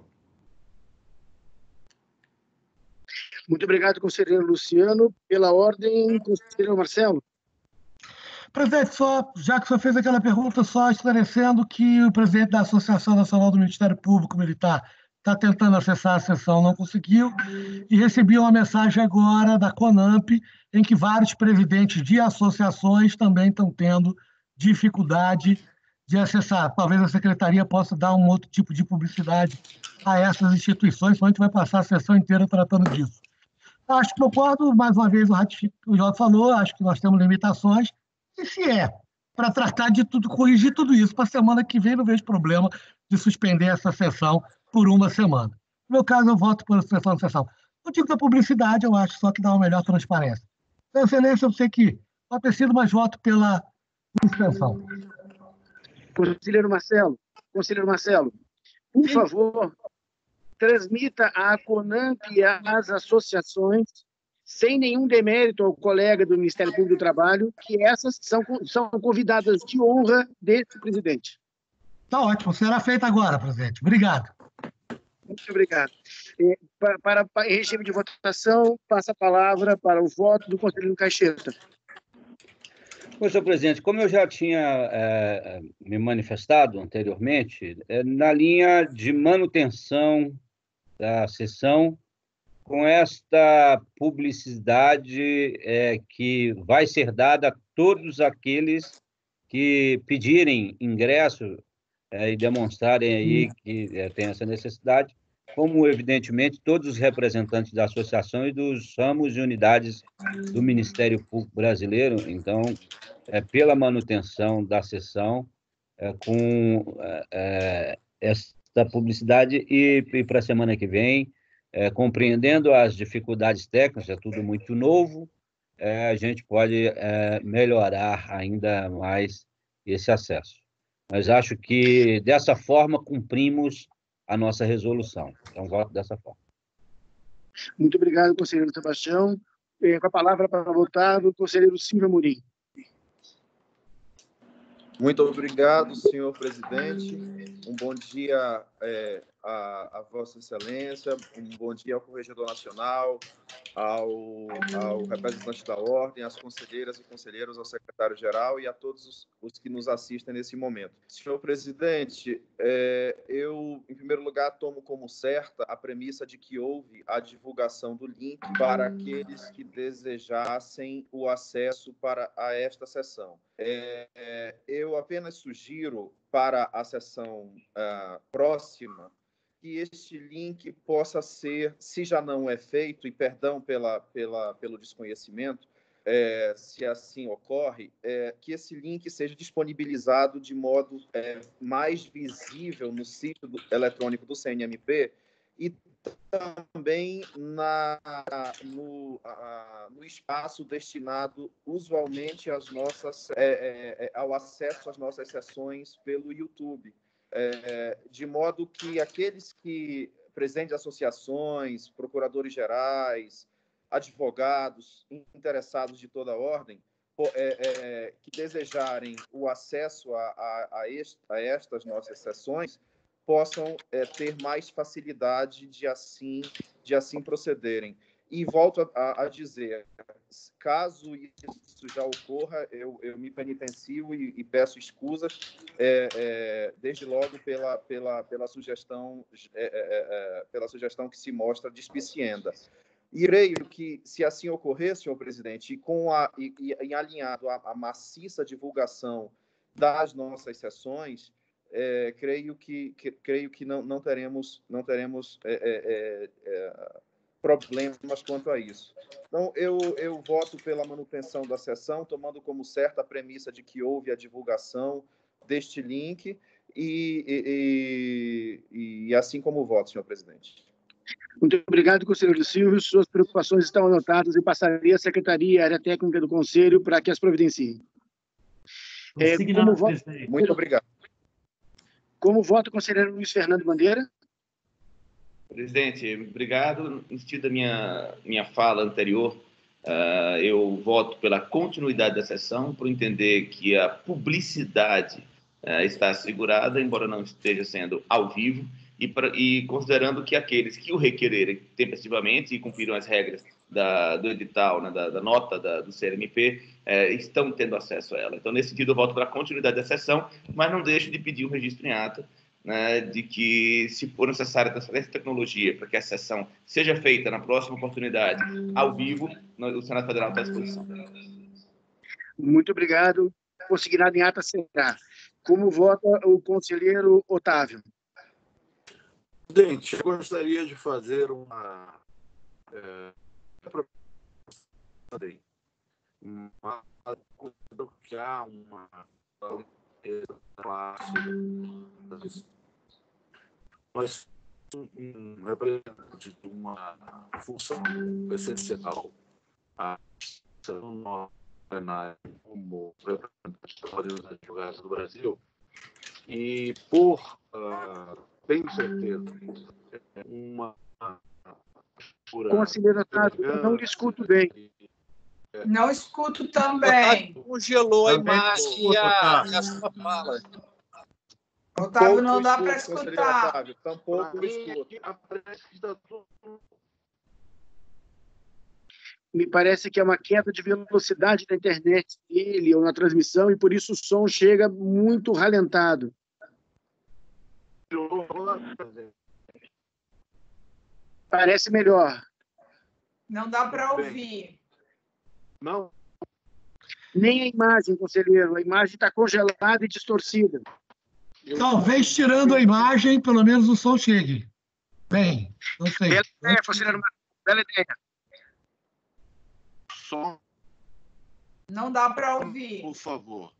Muito obrigado, conselheiro Luciano. Pela ordem, conselheiro Marcelo. Presidente, só, já que o senhor fez aquela pergunta, só esclarecendo que o presidente da Associação Nacional do Ministério Público Militar está tentando acessar a sessão, não conseguiu, e recebi uma mensagem agora da CONAMP, em que vários presidentes de associações também estão tendo dificuldade de acessar. Talvez a secretaria possa dar um outro tipo de publicidade a essas instituições, senão a gente vai passar a sessão inteira tratando disso. Acho que concordo, mais uma vez o ratifico, o Jota falou, acho que nós temos limitações, e se é para tratar de tudo, corrigir tudo isso, para a semana que vem não vejo problema de suspender essa sessão por uma semana. No meu caso, eu voto por suspensão da sessão. No tipo da publicidade, eu acho só que dá uma melhor transparência. Sua Excelência, eu sei que pode ter sido, mas voto pela suspensão. Conselheiro Marcelo, conselheiro Marcelo, por favor, transmita à CONAMP e às associações, sem nenhum demérito ao colega do Ministério Público do Trabalho, que essas são, são convidadas de honra desse presidente. Está ótimo, será feito agora, presidente. Obrigado. Muito obrigado. É, para, para, para regime de votação, passa a palavra para o voto do conselheiro Caixeta. Pois, senhor presidente, como eu já tinha é, me manifestado anteriormente, é, na linha de manutenção da sessão, com esta publicidade é, que vai ser dada a todos aqueles que pedirem ingresso é, e demonstrarem aí que é, tem essa necessidade, como, evidentemente, todos os representantes da associação e dos ramos e unidades do Ministério Público Brasileiro. Então, é, pela manutenção da sessão, é, com é, esta publicidade e, e para a semana que vem, É, compreendendo as dificuldades técnicas, é tudo muito novo, é, a gente pode é, melhorar ainda mais esse acesso. Mas acho que, dessa forma, cumprimos a nossa resolução. Então, voto dessa forma. Muito obrigado, conselheiro Sebastião. É, com a palavra para votar, o conselheiro Silvio Amorim. Muito obrigado, senhor presidente. Um bom dia é, a, a Vossa Excelência, um bom dia ao Corregedor Nacional, ao, ao representante da Ordem, às conselheiras e conselheiros, ao secretário-geral e a todos os, os que nos assistem nesse momento. Senhor presidente, é, eu, em primeiro lugar, tomo como certa a premissa de que houve a divulgação do link para aqueles que desejassem o acesso para a esta sessão. É, é, eu apenas sugiro para a sessão uh, próxima que este link possa ser, se já não é feito, e perdão pela, pela, pelo desconhecimento, é, se assim ocorre, é, que esse link seja disponibilizado de modo é, mais visível no sítio do, eletrônico do C N M P e também na, no, a, no espaço destinado usualmente às nossas, é, é, ao acesso às nossas sessões pelo YouTube. É, de modo que aqueles que, presidentes de associações, procuradores gerais, advogados, interessados de toda ordem, é, é, que desejarem o acesso a, a, a, est, a estas nossas sessões, possam é, ter mais facilidade de assim, de assim procederem. E volto a, a dizer, caso isso já ocorra, eu, eu me penitencio e, e peço escusas, é, é, desde logo pela, pela, pela, sugestão, é, é, pela sugestão que se mostra despicienda. E creio que, se assim ocorrer, senhor presidente, e, com a, e, e alinhado à, à maciça divulgação das nossas sessões, é, creio que, que, creio que não, não teremos, não teremos é, é, é, problemas quanto a isso. Então, eu, eu voto pela manutenção da sessão, tomando como certa a premissa de que houve a divulgação deste link, e, e, e, e assim como voto, senhor presidente. Muito obrigado, conselheiro Silvio. Suas preocupações estão anotadas e passarei à Secretaria e à área técnica do Conselho para que as providenciem. É, como voto... Muito obrigado. Como voto, conselheiro Luiz Fernando Bandeira. Presidente, obrigado. No sentido da minha, minha fala anterior, uh, eu voto pela continuidade da sessão, por entender que a publicidade uh, está assegurada, embora não esteja sendo ao vivo, e, pra, e considerando que aqueles que o requererem tempestivamente e cumpriram as regras da, do edital, né, da, da nota da, do C N M P, eh, estão tendo acesso a ela. Então, nesse sentido, eu voto pela continuidade da sessão, mas não deixo de pedir o registro em ata, né, de que, se for necessária essa tecnologia para que a sessão seja feita na próxima oportunidade, ao vivo, o Senado Federal está à disposição. Muito obrigado. Consignado em ata será. Como vota o conselheiro Otávio? Presidente, eu gostaria de fazer uma... É, uma que há uma classe, mas um representante de uma função essencial a como representante da Ordem dos Advogados do Brasil, e por uh, tenho certeza uma conselheiro Otávio, eu não lhe escuto bem. Não escuto também. Congelou a imagem e a, a sua fala. Otávio, não dá para escutar. Otávio, tampouco escuto. Me parece que é uma queda de velocidade da internet dele ou na transmissão, e por isso o som chega muito ralentado. Parece melhor. Não dá para ouvir. Não. Nem a imagem, conselheiro. A imagem está congelada e distorcida. Talvez, tirando a imagem, pelo menos o som chegue. Bem, não sei. Bela ideia, conselheiro Marcos. Bela ideia. Som. Não dá para ouvir. Por favor.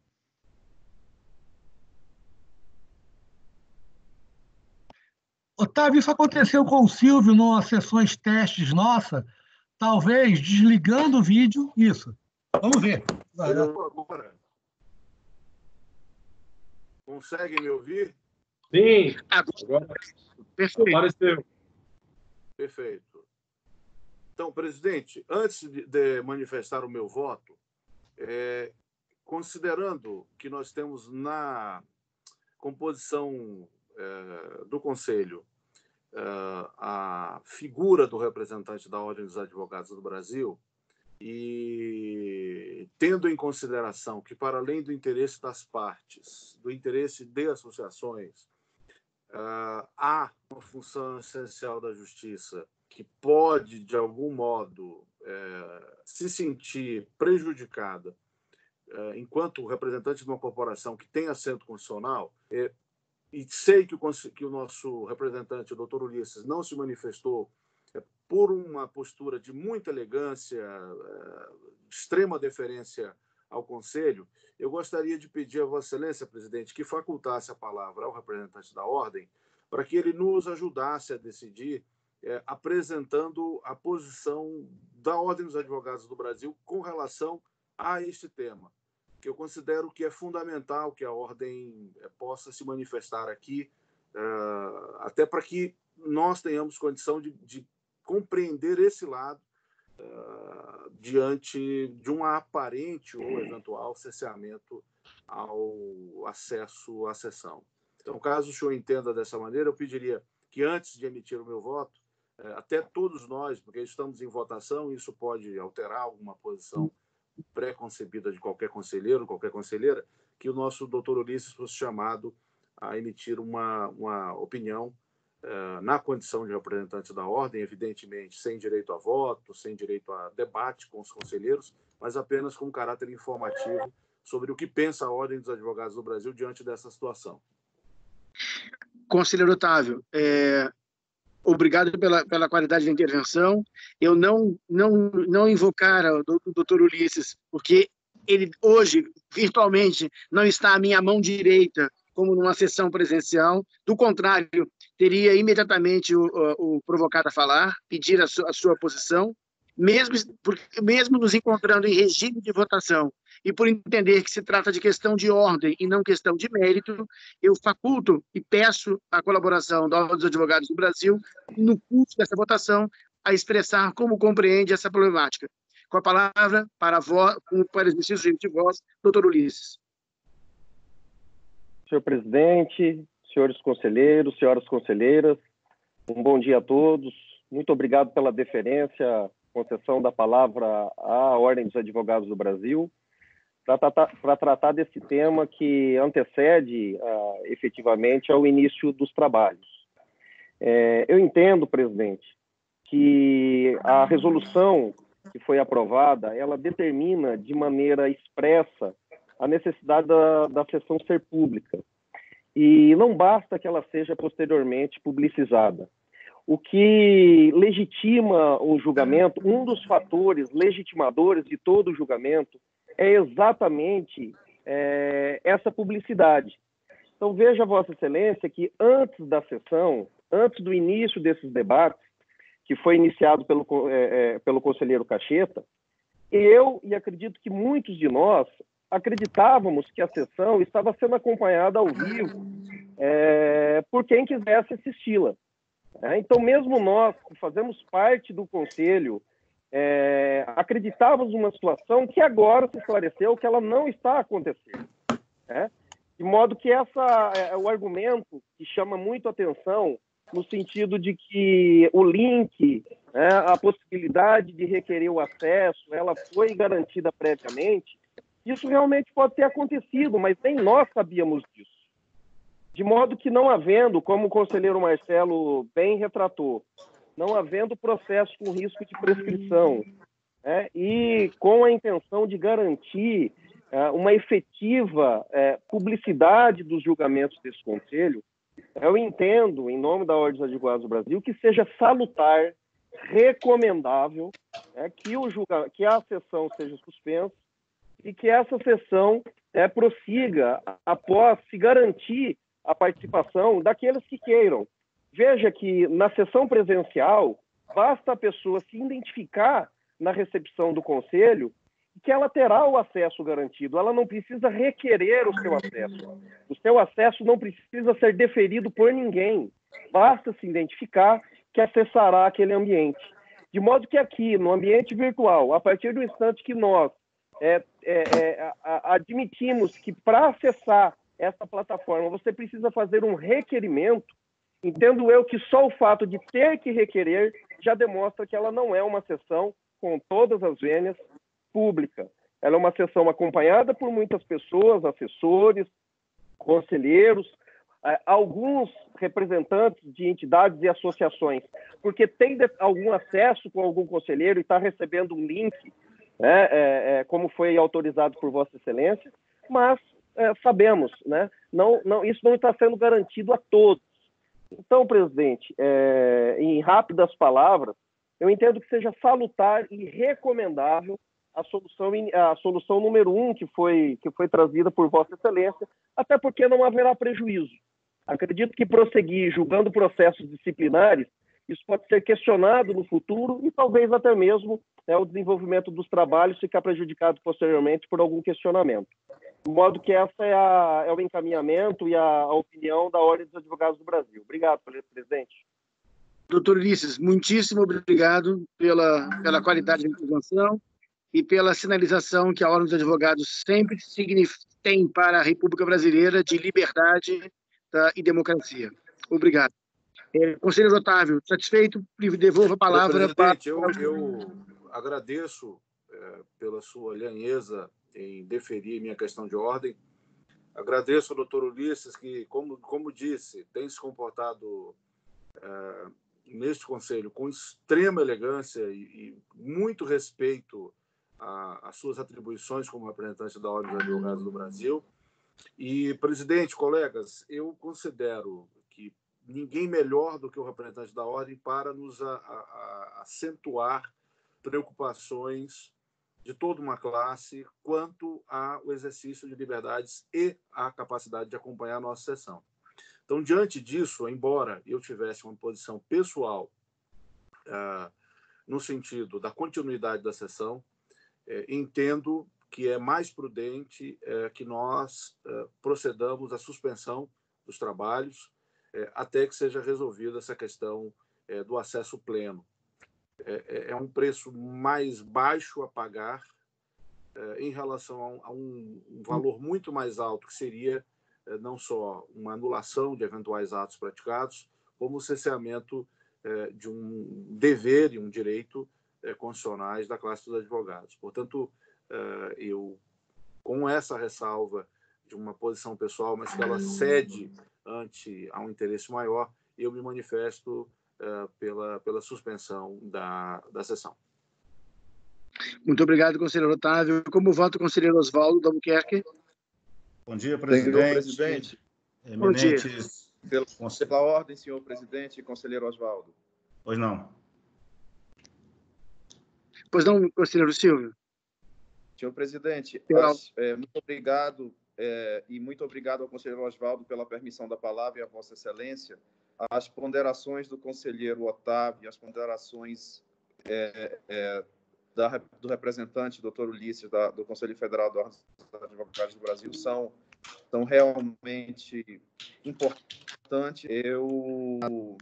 Otávio, isso aconteceu com o Silvio nas sessões testes nossa, talvez desligando o vídeo, isso. Vamos ver. Agora. Consegue me ouvir? Sim. Agora. Perfeito. Apareceu. Perfeito. Então, presidente, antes de, de manifestar o meu voto, é, considerando que nós temos na composição é, do Conselho é, a figura do representante da Ordem dos Advogados do Brasil, e tendo em consideração que, para além do interesse das partes, do interesse de associações, uh, há uma função essencial da Justiça que pode, de algum modo, uh, se sentir prejudicada uh, enquanto representante de uma corporação que tem assento constitucional, uh, e sei que o, que o nosso representante, o doutor Ulisses, não se manifestou é, por uma postura de muita elegância, é, extrema deferência ao Conselho, eu gostaria de pedir a Vossa Excelência, presidente, que facultasse a palavra ao representante da Ordem para que ele nos ajudasse a decidir, é, apresentando a posição da Ordem dos Advogados do Brasil com relação a este tema, que eu considero que é fundamental que a Ordem é, possa se manifestar aqui, é, até para que nós tenhamos condição de, de compreender esse lado, Uh, diante de um aparente ou eventual cerceamento ao acesso à sessão. Então, caso o senhor entenda dessa maneira, eu pediria que, antes de emitir o meu voto, uh, até todos nós, porque estamos em votação, isso pode alterar alguma posição pré-concebida de qualquer conselheiro, qualquer conselheira, que o nosso doutor Ulisses fosse chamado a emitir uma, uma opinião na condição de representante da Ordem, evidentemente sem direito a voto, sem direito a debate com os conselheiros, mas apenas com um caráter informativo sobre o que pensa a Ordem dos Advogados do Brasil diante dessa situação. Conselheiro Otávio, é, obrigado pela, pela qualidade da intervenção. Eu não, não, não invocara o doutor Ulisses, porque ele hoje, virtualmente, não está à minha mão direita, como numa sessão presencial. Do contrário, teria imediatamente o, o, o provocado a falar, pedir a sua, a sua posição, mesmo, porque, mesmo nos encontrando em regime de votação, e por entender que se trata de questão de ordem e não questão de mérito, eu faculto e peço a colaboração da Ordem dos Advogados do Brasil, no curso dessa votação, a expressar como compreende essa problemática. Com a palavra, para, a voz, para o exercício de voz, doutor Ulisses. Senhor presidente, senhores conselheiros, senhoras conselheiras, um bom dia a todos. Muito obrigado pela deferência, concessão da palavra à Ordem dos Advogados do Brasil, para tratar, para tratar desse tema que antecede uh, efetivamente ao início dos trabalhos. É, eu entendo, presidente, que a resolução que foi aprovada, ela determina de maneira expressa a necessidade da, da sessão ser pública. E não basta que ela seja posteriormente publicizada. O que legitima um julgamento, um dos fatores legitimadores de todo o julgamento, é exatamente é, essa publicidade. Então, veja, Vossa Excelência, que antes da sessão, antes do início desses debates, que foi iniciado pelo, é, pelo conselheiro Cacheta, eu, e acredito que muitos de nós, acreditávamos que a sessão estava sendo acompanhada ao vivo é, por quem quisesse assisti-la. É, então, mesmo nós, que fazemos parte do Conselho, é, acreditávamos numa situação que agora se esclareceu que ela não está acontecendo. É? De modo que essa é o argumento que chama muito atenção, no sentido de que o link, é, a possibilidade de requerer o acesso, ela foi garantida previamente. Isso realmente pode ter acontecido, mas nem nós sabíamos disso. De modo que, não havendo, como o conselheiro Marcelo bem retratou, não havendo processo com risco de prescrição, é, e com a intenção de garantir é, uma efetiva é, publicidade dos julgamentos desse conselho, eu entendo, em nome da Ordem dos Advogados do Brasil, que seja salutar, recomendável, é, que, o julga... que a sessão seja suspensa, e que essa sessão é, prossiga após se garantir a participação daqueles que queiram. Veja que na sessão presencial, basta a pessoa se identificar na recepção do Conselho que ela terá o acesso garantido, ela não precisa requerer o seu acesso. O seu acesso não precisa ser deferido por ninguém, basta se identificar que acessará aquele ambiente. De modo que aqui, no ambiente virtual, a partir do instante que nós É, é, é, admitimos que para acessar essa plataforma você precisa fazer um requerimento, entendo eu que só o fato de ter que requerer já demonstra que ela não é uma sessão, com todas as vênias, pública. Ela é uma sessão acompanhada por muitas pessoas, assessores, conselheiros, alguns representantes de entidades e associações, porque tem algum acesso com algum conselheiro e está recebendo um link, É, é, é, como foi autorizado por Vossa Excelência, mas é, sabemos, né? Não, não, isso não está sendo garantido a todos. Então, presidente, é, em rápidas palavras, eu entendo que seja salutar e recomendável a solução, a solução número um que foi, que foi trazida por Vossa Excelência, até porque não haverá prejuízo. Acredito que prosseguir julgando processos disciplinares, isso pode ser questionado no futuro e talvez até mesmo, né, o desenvolvimento dos trabalhos ficar prejudicado posteriormente por algum questionamento. De modo que essa é, a, é o encaminhamento e a, a opinião da Ordem dos Advogados do Brasil. Obrigado, presidente. Doutor Ulisses, muitíssimo obrigado pela, pela qualidade da intervenção e pela sinalização que a Ordem dos Advogados sempre tem para a República Brasileira de liberdade uh, e democracia. Obrigado. É, conselheiro Otávio, satisfeito? Devolvo a palavra para... Eu, eu agradeço é, pela sua lhanheza em deferir minha questão de ordem. Agradeço ao doutor Ulisses, que, como, como disse, tem se comportado é, neste conselho com extrema elegância e, e muito respeito às suas atribuições como representante da Ordem dos Advogados do Brasil. E, presidente, colegas, eu considero que ninguém melhor do que o representante da Ordem para nos a, a, a acentuar preocupações de toda uma classe quanto ao exercício de liberdades e a capacidade de acompanhar a nossa sessão. Então, diante disso, embora eu tivesse uma posição pessoal ah, no sentido da continuidade da sessão, eh, entendo que é mais prudente eh, que nós eh, procedamos à suspensão dos trabalhos eh, até que seja resolvida essa questão eh, do acesso pleno. É, é um preço mais baixo a pagar eh, em relação a um, um valor muito mais alto, que seria eh, não só uma anulação de eventuais atos praticados, como o cesseamento eh, de um dever e um direito eh, constitucionais da classe dos advogados. Portanto, eh, eu, com essa ressalva de uma posição pessoal, mas que ela cede ante a um interesse maior, eu me manifesto Uh, pela, pela suspensão da, da sessão. Muito obrigado, conselheiro Otávio. Como vota o conselheiro Oswaldo da Albuquerque? Bom dia, presidente. Senhor presidente. Eminentes... Pela, pela ordem, senhor presidente e conselheiro Oswaldo. Pois não. Pois não, conselheiro Silvio. Senhor presidente, Pela... as, é, muito obrigado é, e muito obrigado ao conselheiro Oswaldo pela permissão da palavra e a Vossa Excelência. As ponderações do conselheiro Otávio, as ponderações é, é, da, do representante, doutor Ulisses, da, do Conselho Federal da Ordem dos Advogados do Brasil, são, são realmente importantes. Eu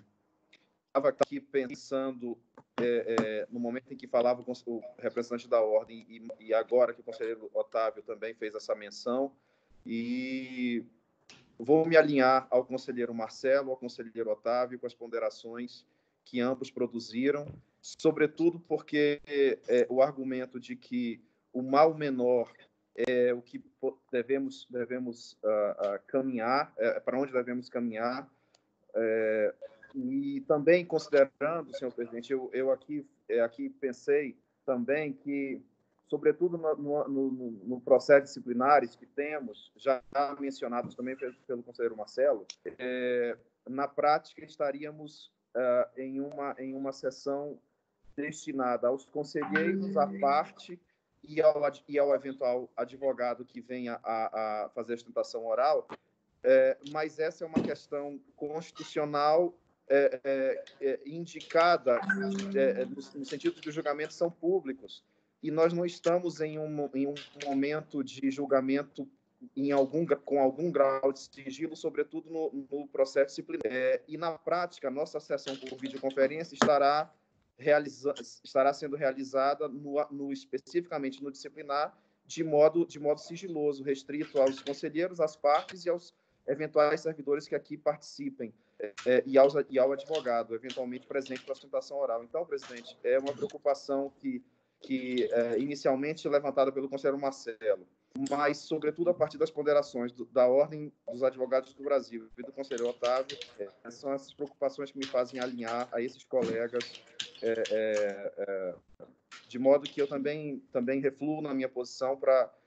estava aqui pensando, é, é, no momento em que falava com o representante da Ordem, e, e agora que o conselheiro Otávio também fez essa menção, e... vou me alinhar ao conselheiro Marcelo, ao conselheiro Otávio, com as ponderações que ambos produziram, sobretudo porque é, o argumento de que o mal menor é o que devemos, devemos uh, uh, caminhar, é, para onde devemos caminhar, é, e também considerando, senhor presidente, eu, eu aqui, é, aqui pensei também que, sobretudo no, no, no, no processo disciplinares que temos, já mencionados também pelo, pelo conselheiro Marcelo, é, na prática estaríamos uh, em, uma, em uma sessão destinada aos conselheiros, à parte e ao, e ao eventual advogado que venha a, a fazer a sustentação oral, é, mas essa é uma questão constitucional é, é, é, indicada é, no, no sentido de que os julgamentos são públicos, e nós não estamos em um, em um momento de julgamento em algum, com algum grau de sigilo, sobretudo no, no processo disciplinar. É, e, na prática, a nossa sessão por videoconferência estará, realiza, estará sendo realizada no, no, especificamente no disciplinar de modo, de modo sigiloso, restrito aos conselheiros, às partes e aos eventuais servidores que aqui participem, é, e, aos, e ao advogado, eventualmente presente para a sustentação oral. Então, presidente, é uma preocupação que que é, inicialmente levantada pelo conselheiro Marcelo, mas, sobretudo, a partir das ponderações do, da Ordem dos Advogados do Brasil e do conselheiro Otávio, é, são essas preocupações que me fazem alinhar a esses colegas, é, é, é, de modo que eu também, também refluo na minha posição para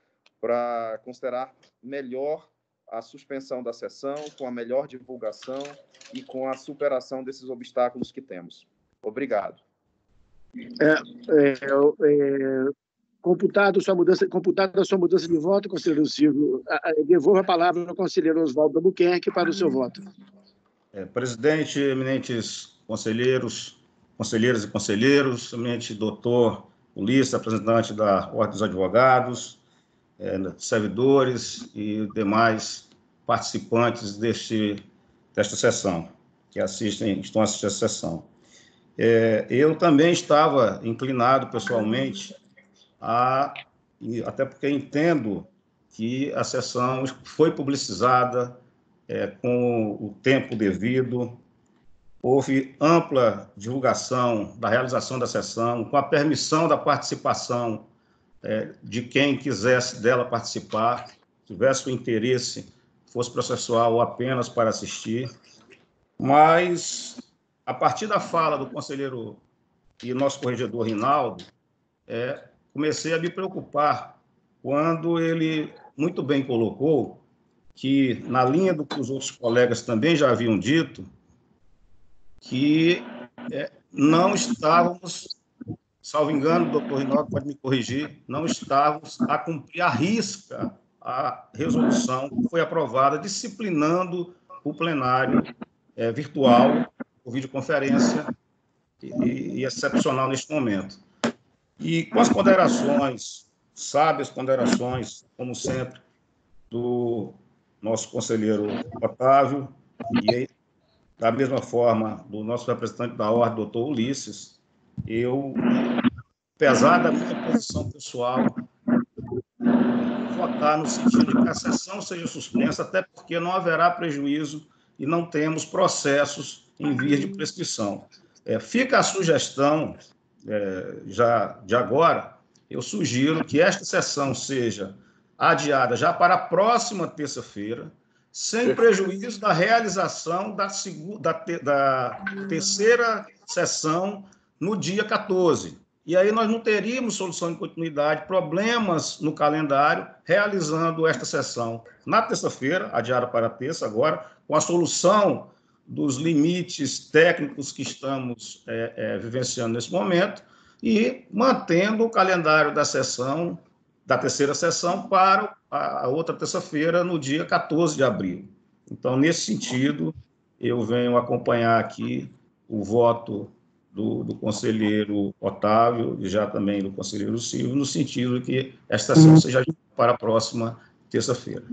para considerar melhor a suspensão da sessão, com a melhor divulgação e com a superação desses obstáculos que temos. Obrigado. É, é, é, computado sua mudança, computada a sua mudança de voto, conselheiro Silvio, devolvo a palavra ao conselheiro Oswaldo Albuquerque para o seu voto. É, presidente, eminentes conselheiros, conselheiras e conselheiros, eminente doutor Ulisses, representante da Ordem dos Advogados, é, servidores e demais participantes deste, desta sessão, que assistem, estão assistindo a sessão. É, eu também estava inclinado, pessoalmente, a, até porque entendo que a sessão foi publicizada é, com o tempo devido, houve ampla divulgação da realização da sessão, com a permissão da participação é, de quem quisesse dela participar, tivesse o interesse, fosse processual ou apenas para assistir, mas, a partir da fala do conselheiro e nosso corregedor Rinaldo, é, comecei a me preocupar quando ele muito bem colocou que, na linha do que os outros colegas também já haviam dito, que é, não estávamos, salvo engano, o doutor Rinaldo pode me corrigir, não estávamos a cumprir à risca a resolução que foi aprovada disciplinando o plenário é, virtual, por videoconferência, e, e excepcional neste momento. E com as ponderações, sábias ponderações, como sempre, do nosso conselheiro Otávio, e da mesma forma do nosso representante da Ordem, doutor Ulisses, eu, apesar da minha posição pessoal, votar no sentido de que a sessão seja suspensa, até porque não haverá prejuízo e não temos processos em vias de prescrição. É, fica a sugestão, é, já de agora, eu sugiro que esta sessão seja adiada já para a próxima terça-feira, sem prejuízo da realização da, segunda, da, te, da terceira sessão no dia quatorze. E aí nós não teríamos solução de continuidade, problemas no calendário, realizando esta sessão na terça-feira, adiada para a terça agora, com a solução dos limites técnicos que estamos é, é, vivenciando nesse momento, e mantendo o calendário da sessão, da terceira sessão, para a outra terça-feira, no dia quatorze de abril. Então, nesse sentido, eu venho acompanhar aqui o voto do, do conselheiro Otávio e já também do conselheiro Silvio, no sentido de que esta sessão seja para a próxima terça-feira.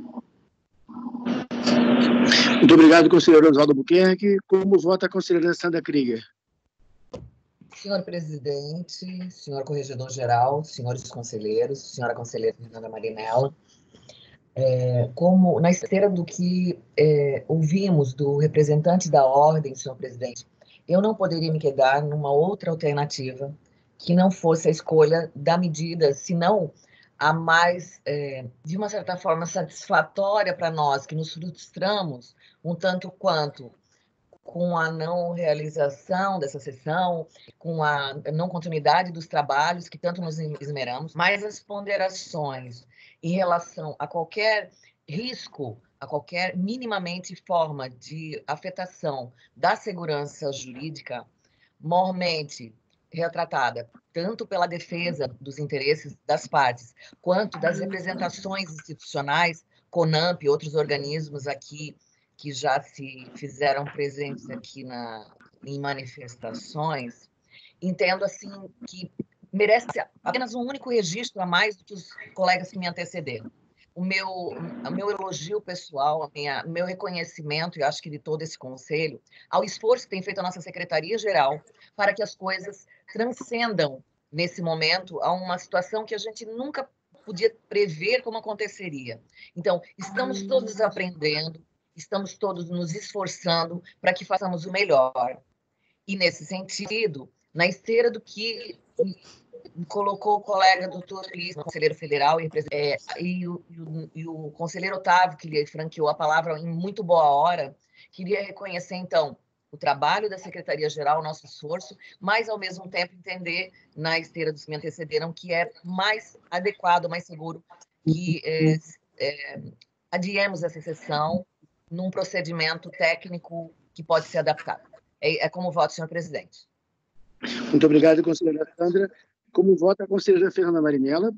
Muito obrigado, conselheiro Oswaldo Albuquerque. Como vota a conselheira Sandra Krieger? Senhor presidente, senhor corregedor-geral, senhores conselheiros, senhora conselheira Fernanda Marinella, é, como na esteira do que é, ouvimos do representante da ordem, senhor presidente, eu não poderia me quedar numa outra alternativa que não fosse a escolha da medida, senão a mais, é, de uma certa forma, satisfatória para nós, que nos frustramos um tanto quanto com a não realização dessa sessão, com a não continuidade dos trabalhos que tanto nos esmeramos, mas as ponderações em relação a qualquer risco, a qualquer minimamente forma de afetação da segurança jurídica, mormente retratada tanto pela defesa dos interesses das partes, quanto das representações institucionais, CONAMP e outros organismos aqui que já se fizeram presentes aqui na, em manifestações, entendo assim que merece apenas um único registro a mais do que os colegas que me antecederam. O meu, o meu elogio pessoal, o meu reconhecimento, e acho que de todo esse conselho, ao esforço que tem feito a nossa Secretaria-Geral para que as coisas transcendam, nesse momento, a uma situação que a gente nunca podia prever como aconteceria. Então, estamos todos aprendendo, estamos todos nos esforçando para que façamos o melhor. E, nesse sentido, na esteira do que colocou o colega doutor Ulisses, conselheiro federal, e, é, e, o, e, o, e o conselheiro Otávio, que lhe franqueou a palavra em muito boa hora, queria reconhecer, então, o trabalho da Secretaria-Geral, o nosso esforço, mas, ao mesmo tempo, entender, na esteira dos que me antecederam, que é mais adequado, mais seguro que é, é, adiemos essa sessão num procedimento técnico que pode ser adaptado. É, é como voto, senhor presidente. Muito obrigado, conselheira Sandra. Como vota a conselheira Fernanda Marinella?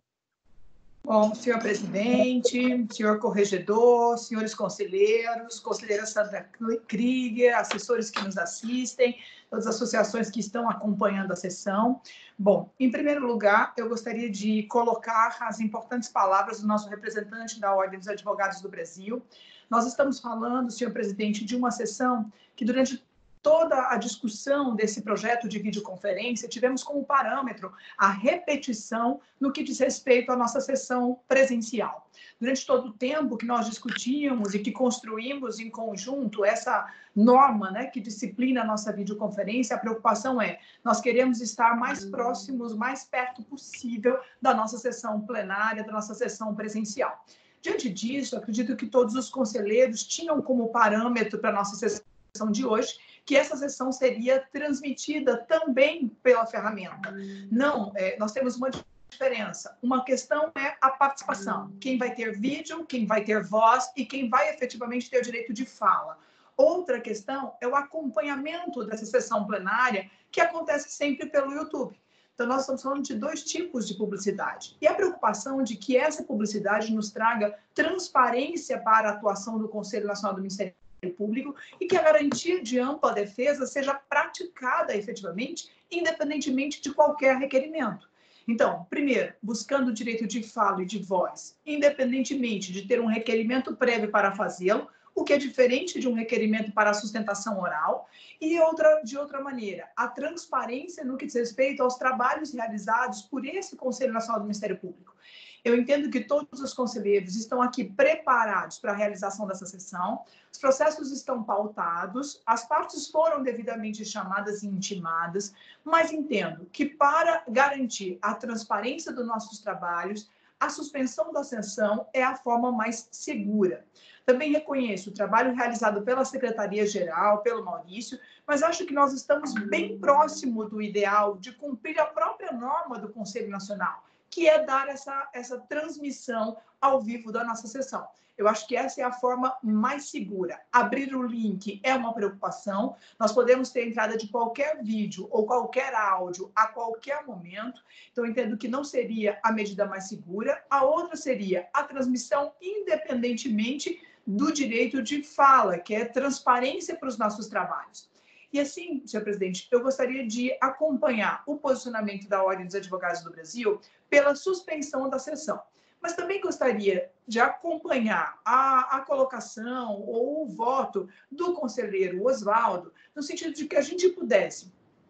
Bom, senhor presidente, senhor corregedor, senhores conselheiros, conselheira Sandra Krieger, assessores que nos assistem, todas as associações que estão acompanhando a sessão. Bom, em primeiro lugar, eu gostaria de colocar as importantes palavras do nosso representante da Ordem dos Advogados do Brasil. Nós estamos falando, senhor presidente, de uma sessão que durante toda a discussão desse projeto de videoconferência, tivemos como parâmetro a repetição no que diz respeito à nossa sessão presencial. Durante todo o tempo que nós discutíamos e que construímos em conjunto essa norma, né, que disciplina a nossa videoconferência, a preocupação é, nós queremos estar mais próximos, mais perto possível da nossa sessão plenária, da nossa sessão presencial. Diante disso, acredito que todos os conselheiros tinham como parâmetro para a nossa sessão de hoje que essa sessão seria transmitida também pela ferramenta. Não, é, nós temos uma diferença. Uma questão é a participação. Quem vai ter vídeo, quem vai ter voz e quem vai efetivamente ter o direito de fala. Outra questão é o acompanhamento dessa sessão plenária, que acontece sempre pelo YouTube. Então, nós estamos falando de dois tipos de publicidade. E a preocupação de que essa publicidade nos traga transparência para a atuação do Conselho Nacional do Ministério Público e que a garantia de ampla defesa seja praticada efetivamente, independentemente de qualquer requerimento. Então, primeiro, buscando o direito de fala e de voz, independentemente de ter um requerimento prévio para fazê-lo, o que é diferente de um requerimento para a sustentação oral, e outra, de outra maneira, a transparência no que diz respeito aos trabalhos realizados por esse Conselho Nacional do Ministério Público. Eu entendo que todos os conselheiros estão aqui preparados para a realização dessa sessão, os processos estão pautados, as partes foram devidamente chamadas e intimadas, mas entendo que para garantir a transparência dos nossos trabalhos, a suspensão da sessão é a forma mais segura. Também reconheço o trabalho realizado pela Secretaria-Geral, pelo Maurício, mas acho que nós estamos bem próximo do ideal de cumprir a própria norma do Conselho Nacional, que é dar essa, essa transmissão ao vivo da nossa sessão. Eu acho que essa é a forma mais segura. Abrir o link é uma preocupação. Nós podemos ter entrada de qualquer vídeo ou qualquer áudio a qualquer momento. Então, eu entendo que não seria a medida mais segura. A outra seria a transmissão independentemente do direito de fala, que é transparência para os nossos trabalhos. E assim, senhor presidente, eu gostaria de acompanhar o posicionamento da Ordem dos Advogados do Brasil pela suspensão da sessão. Mas também gostaria de acompanhar a, a colocação ou o voto do conselheiro Oswaldo, no sentido de que a gente pudesse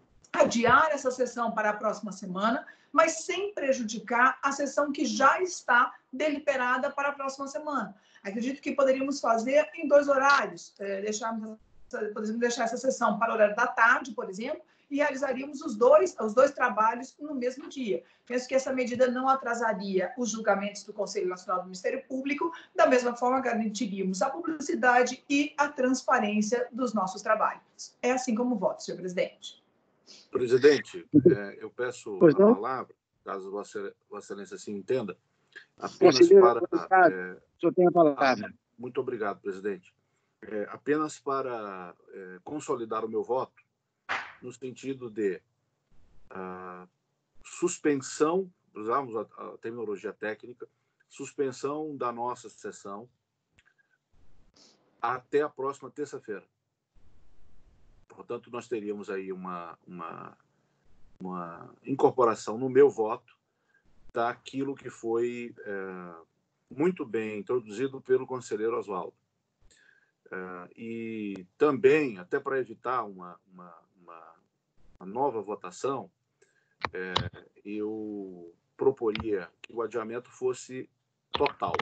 adiar essa sessão para a próxima semana, mas sem prejudicar a sessão que já está deliberada para a próxima semana. Acredito que poderíamos fazer em dois horários, é, deixarmos, poderíamos deixar essa sessão para o horário da tarde, por exemplo, e realizaríamos os dois, os dois trabalhos no mesmo dia. Penso que essa medida não atrasaria os julgamentos do Conselho Nacional do Ministério Público, da mesma forma garantiríamos a publicidade e a transparência dos nossos trabalhos. É assim como voto, senhor presidente. Presidente, é, eu peço a palavra, caso Vossa Excelência assim entenda, apenas para... É, o senhor tem a palavra. Ah, muito obrigado, presidente. É, apenas para é, consolidar o meu voto, no sentido de uh, suspensão, usamos a, a terminologia técnica, suspensão da nossa sessão até a próxima terça-feira. Portanto, nós teríamos aí uma, uma, uma incorporação no meu voto daquilo que foi é, muito bem introduzido pelo conselheiro Oswaldo. É, e também, até para evitar uma, uma, uma, uma nova votação, é, eu proporia que o adiamento fosse total.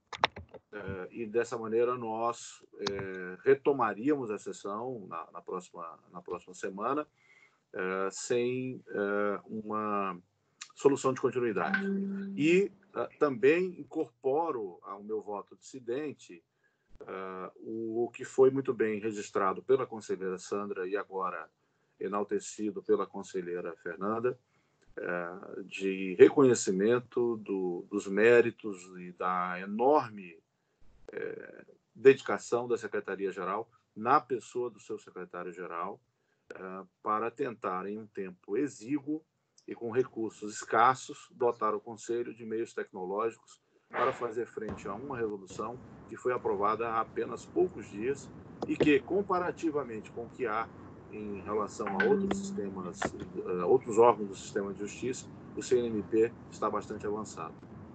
É, e dessa maneira nós é, retomaríamos a sessão na, na, próxima, na próxima semana é, sem é, uma solução de continuidade. E é, também incorporo ao meu voto dissidente é, o, o que foi muito bem registrado pela conselheira Sandra e agora enaltecido pela conselheira Fernanda, é, de reconhecimento do, dos méritos e da enorme é, dedicação da Secretaria-Geral na pessoa do seu secretário-geral é, para tentar, em um tempo exíguo e com recursos escassos, dotar o Conselho de meios tecnológicos para fazer frente a uma resolução que foi aprovada há apenas poucos dias e que, comparativamente com o que há em relação a outros sistemas, uh, outros órgãos do sistema de justiça, o C N M P está bastante avançado.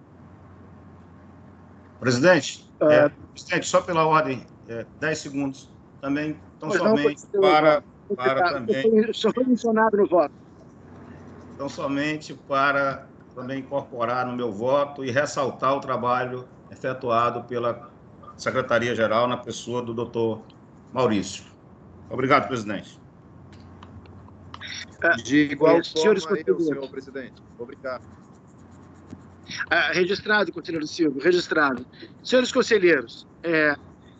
Presidente, uh, é, presidente, só pela ordem, é, dez segundos também, então somente não, para, para também... Só foi mencionado no voto. Então somente para também incorporar no meu voto e ressaltar o trabalho efetuado pela Secretaria-Geral na pessoa do doutor Maurício. Obrigado, presidente. De igual forma, eu, senhor presidente. Obrigado. Ah, registrado, conselheiro Silvio, registrado. Senhores conselheiros, é,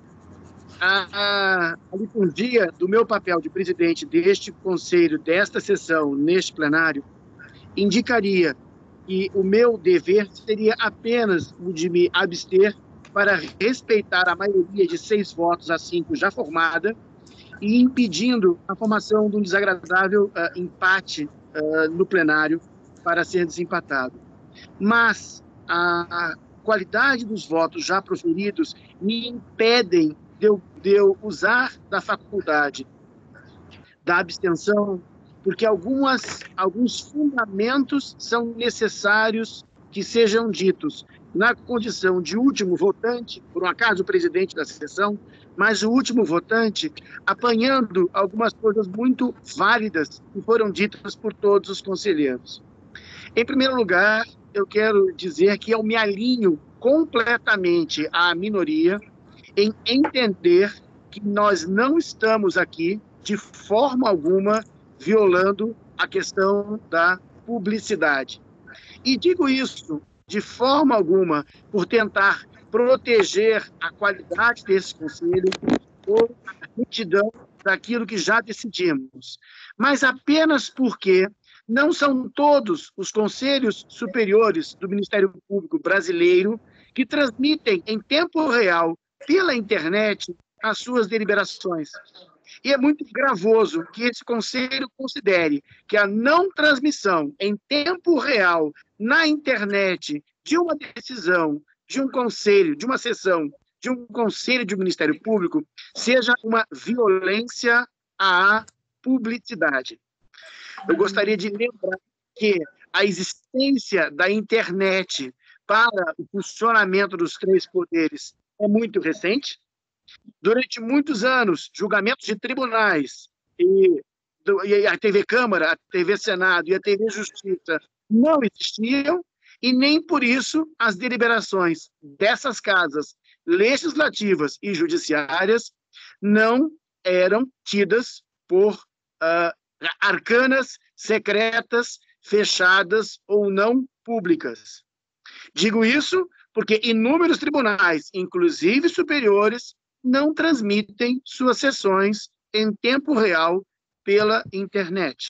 a, a, a liturgia do meu papel de presidente deste conselho, desta sessão, neste plenário, indicaria que o meu dever seria apenas o de me abster para respeitar a maioria de seis votos a cinco já formada e impedindo a formação de um desagradável uh, empate uh, no plenário para ser desempatado. Mas a, a qualidade dos votos já proferidos me impedem de eu, de eu usar da faculdade da abstenção, porque algumas, alguns fundamentos são necessários que sejam ditos na condição de último votante, por um acaso o presidente da sessão, mas o último votante, apanhando algumas coisas muito válidas que foram ditas por todos os conselheiros. Em primeiro lugar, eu quero dizer que eu me alinho completamente à minoria em entender que nós não estamos aqui, de forma alguma, violando a questão da publicidade. E digo isso de forma alguma por tentar proteger a qualidade desse conselho ou a retidão daquilo que já decidimos, mas apenas porque não são todos os conselhos superiores do Ministério Público brasileiro que transmitem em tempo real, pela internet, as suas deliberações. E é muito gravoso que esse conselho considere que a não transmissão em tempo real na internet de uma decisão, de um conselho, de uma sessão, de um conselho de um Ministério Público, seja uma violência à publicidade. Eu gostaria de lembrar que a existência da internet para o funcionamento dos três poderes é muito recente. Durante muitos anos, julgamentos de tribunais, e, e a T V Câmara, a T V Senado e a T V Justiça não existiam, e nem por isso as deliberações dessas casas legislativas e judiciárias não eram tidas por uh, arcanas, secretas, fechadas ou não públicas. Digo isso porque inúmeros tribunais, inclusive superiores, não transmitem suas sessões em tempo real pela internet.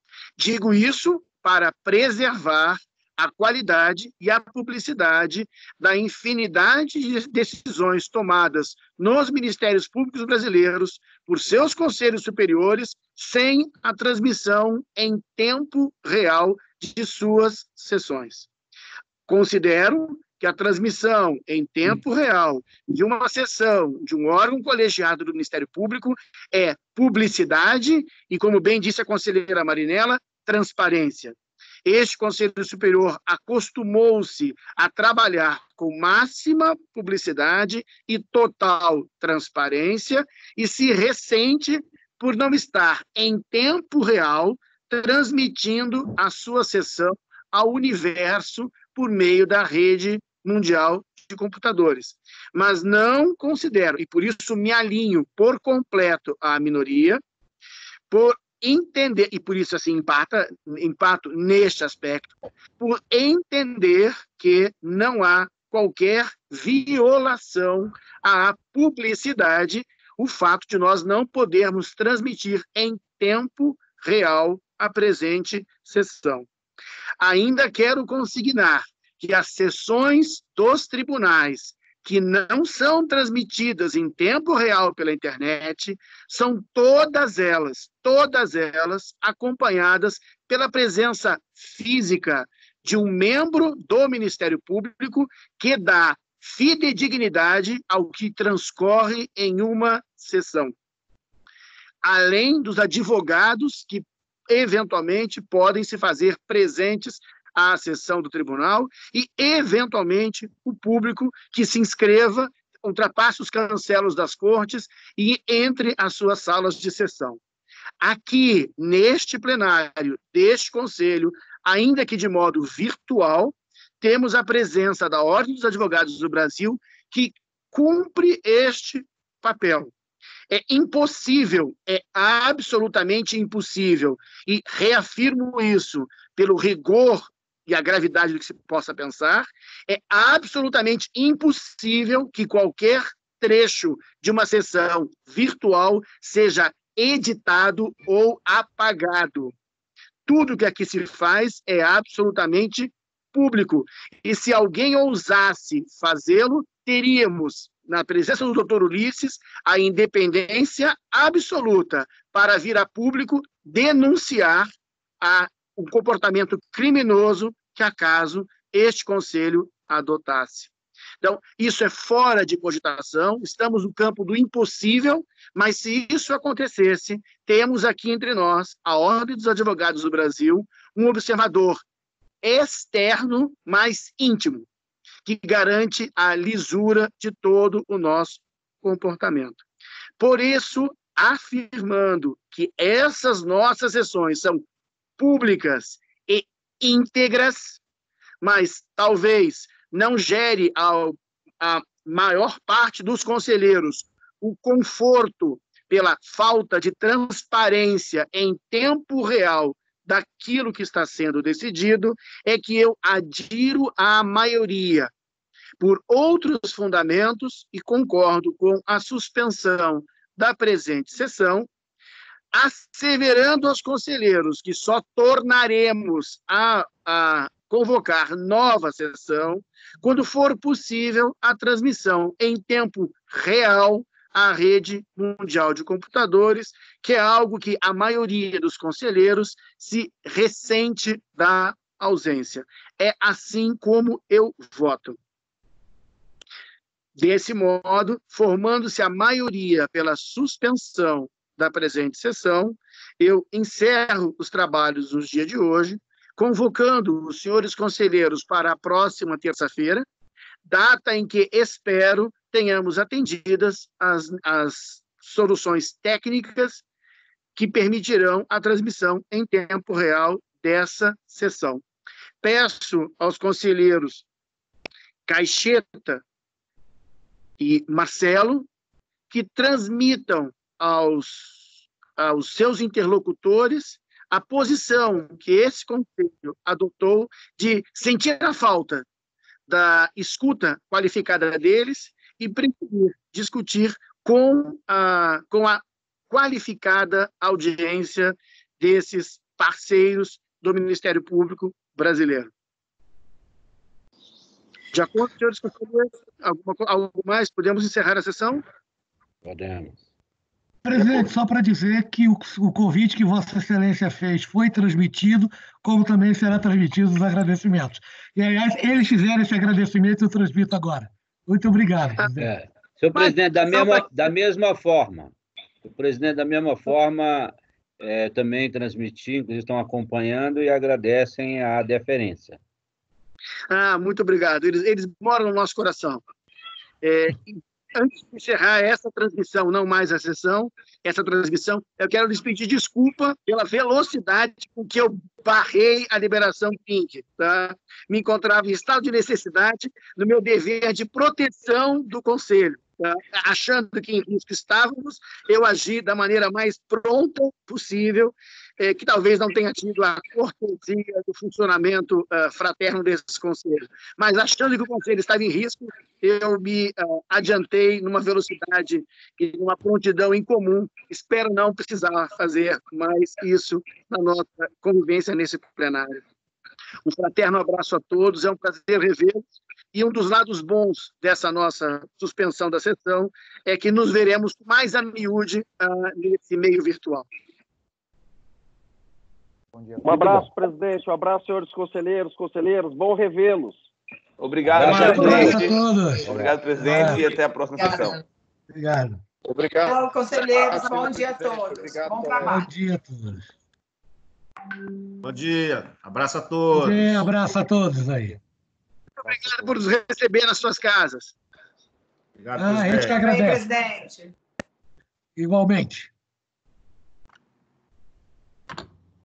Digo isso para preservar a qualidade e a publicidade da infinidade de decisões tomadas nos Ministérios Públicos brasileiros por seus conselhos superiores sem a transmissão em tempo real de suas sessões. Considero que a transmissão em tempo real de uma sessão de um órgão colegiado do Ministério Público é publicidade e, como bem disse a conselheira Marinella, transparência. Este Conselho Superior acostumou-se a trabalhar com máxima publicidade e total transparência e se ressente por não estar em tempo real transmitindo a sua sessão ao universo por meio da rede mundial de computadores. Mas não considero, e por isso me alinho por completo à minoria, por entender, e por isso assim empata, empato neste aspecto, por entender que não há qualquer violação à publicidade, o fato de nós não podermos transmitir em tempo real a presente sessão. Ainda quero consignar que as sessões dos tribunais que não são transmitidas em tempo real pela internet são todas elas, todas elas acompanhadas pela presença física de um membro do Ministério Público que dá fidedignidade ao que transcorre em uma sessão, além dos advogados que eventualmente podem se fazer presentes à sessão do tribunal e, eventualmente, o público que se inscreva, ultrapasse os cancelos das cortes e entre as suas salas de sessão. Aqui, neste plenário deste Conselho, ainda que de modo virtual, temos a presença da Ordem dos Advogados do Brasil, que cumpre este papel. É impossível, é absolutamente impossível, e reafirmo isso pelo rigor e a gravidade do que se possa pensar, é absolutamente impossível que qualquer trecho de uma sessão virtual seja editado ou apagado. Tudo que aqui se faz é absolutamente público. E se alguém ousasse fazê-lo, teríamos, na presença do doutor Ulisses, a independência absoluta para vir a público denunciar a, o comportamento criminoso que, acaso, este Conselho adotasse. Então, isso é fora de cogitação, estamos no campo do impossível, mas se isso acontecesse, temos aqui entre nós, a Ordem dos Advogados do Brasil, um observador externo, mas íntimo, que garante a lisura de todo o nosso comportamento. Por isso, afirmando que essas nossas sessões são públicas e íntegras, mas talvez não gere ao, a maior parte dos conselheiros o conforto pela falta de transparência em tempo real daquilo que está sendo decidido, é que eu adiro à maioria por outros fundamentos e concordo com a suspensão da presente sessão, asseverando aos conselheiros que só tornaremos a, a convocar nova sessão quando for possível a transmissão em tempo real à rede mundial de computadores, que é algo que a maioria dos conselheiros se ressente da ausência. É assim como eu voto. Desse modo, formando-se a maioria pela suspensão da presente sessão, eu encerro os trabalhos nos dias de hoje, convocando os senhores conselheiros para a próxima terça-feira, data em que espero tenhamos atendidas as, as soluções técnicas que permitirão a transmissão em tempo real dessa sessão. Peço aos conselheiros Caixeta e Marcelo que transmitam aos, aos seus interlocutores a posição que esse Conselho adotou de sentir a falta da escuta qualificada deles e preferir discutir com a, com a qualificada audiência desses parceiros do Ministério Público brasileiro. De acordo, senhores conselheiros, alguma, algo mais? Podemos encerrar a sessão? Podemos. Presidente, só para dizer que o, o convite que Vossa Excelência fez foi transmitido, como também será transmitido os agradecimentos. E, aliás, eles fizeram esse agradecimento e eu transmito agora. Muito obrigado, presidente. É. Senhor presidente, da mesma, da mesma forma, o presidente, da mesma forma, é, também transmitiu, inclusive estão acompanhando e agradecem a deferência. Ah, muito obrigado. Eles, eles moram no nosso coração. É, antes de encerrar essa transmissão, não mais a sessão, essa transmissão, eu quero lhes pedir desculpa pela velocidade com que eu barrei a liberação do link. Tá? Me encontrava em estado de necessidade no meu dever de proteção do Conselho. Tá? Achando que em risco estávamos, eu agi da maneira mais pronta possível, é, que talvez não tenha tido a cortesia do funcionamento uh, fraterno desse Conselho. Mas achando que o Conselho estava em risco, eu me uh, adiantei numa velocidade e numa prontidão incomum. Espero não precisar fazer mais isso na nossa convivência nesse plenário. Um fraterno abraço a todos, é um prazer revê-los. E um dos lados bons dessa nossa suspensão da sessão é que nos veremos mais a miúde uh, nesse meio virtual. Um abraço, presidente. Um abraço, senhores conselheiros, conselheiros. Bom revê-los. Obrigado, Obrigado, presidente. todos. Obrigado, presidente, e até a próxima Obrigada. sessão. Obrigado. Obrigado. Então, conselheiros, bom dia a todos. Obrigado, Bom colega. Bom trabalho. dia a todos. Bom dia. Abraço a Bom todos. dia, abraço a todos aí. Obrigado por nos receber nas suas casas. Obrigado, Ah, a gente que presidente. Bem, agradece. presidente. Igualmente.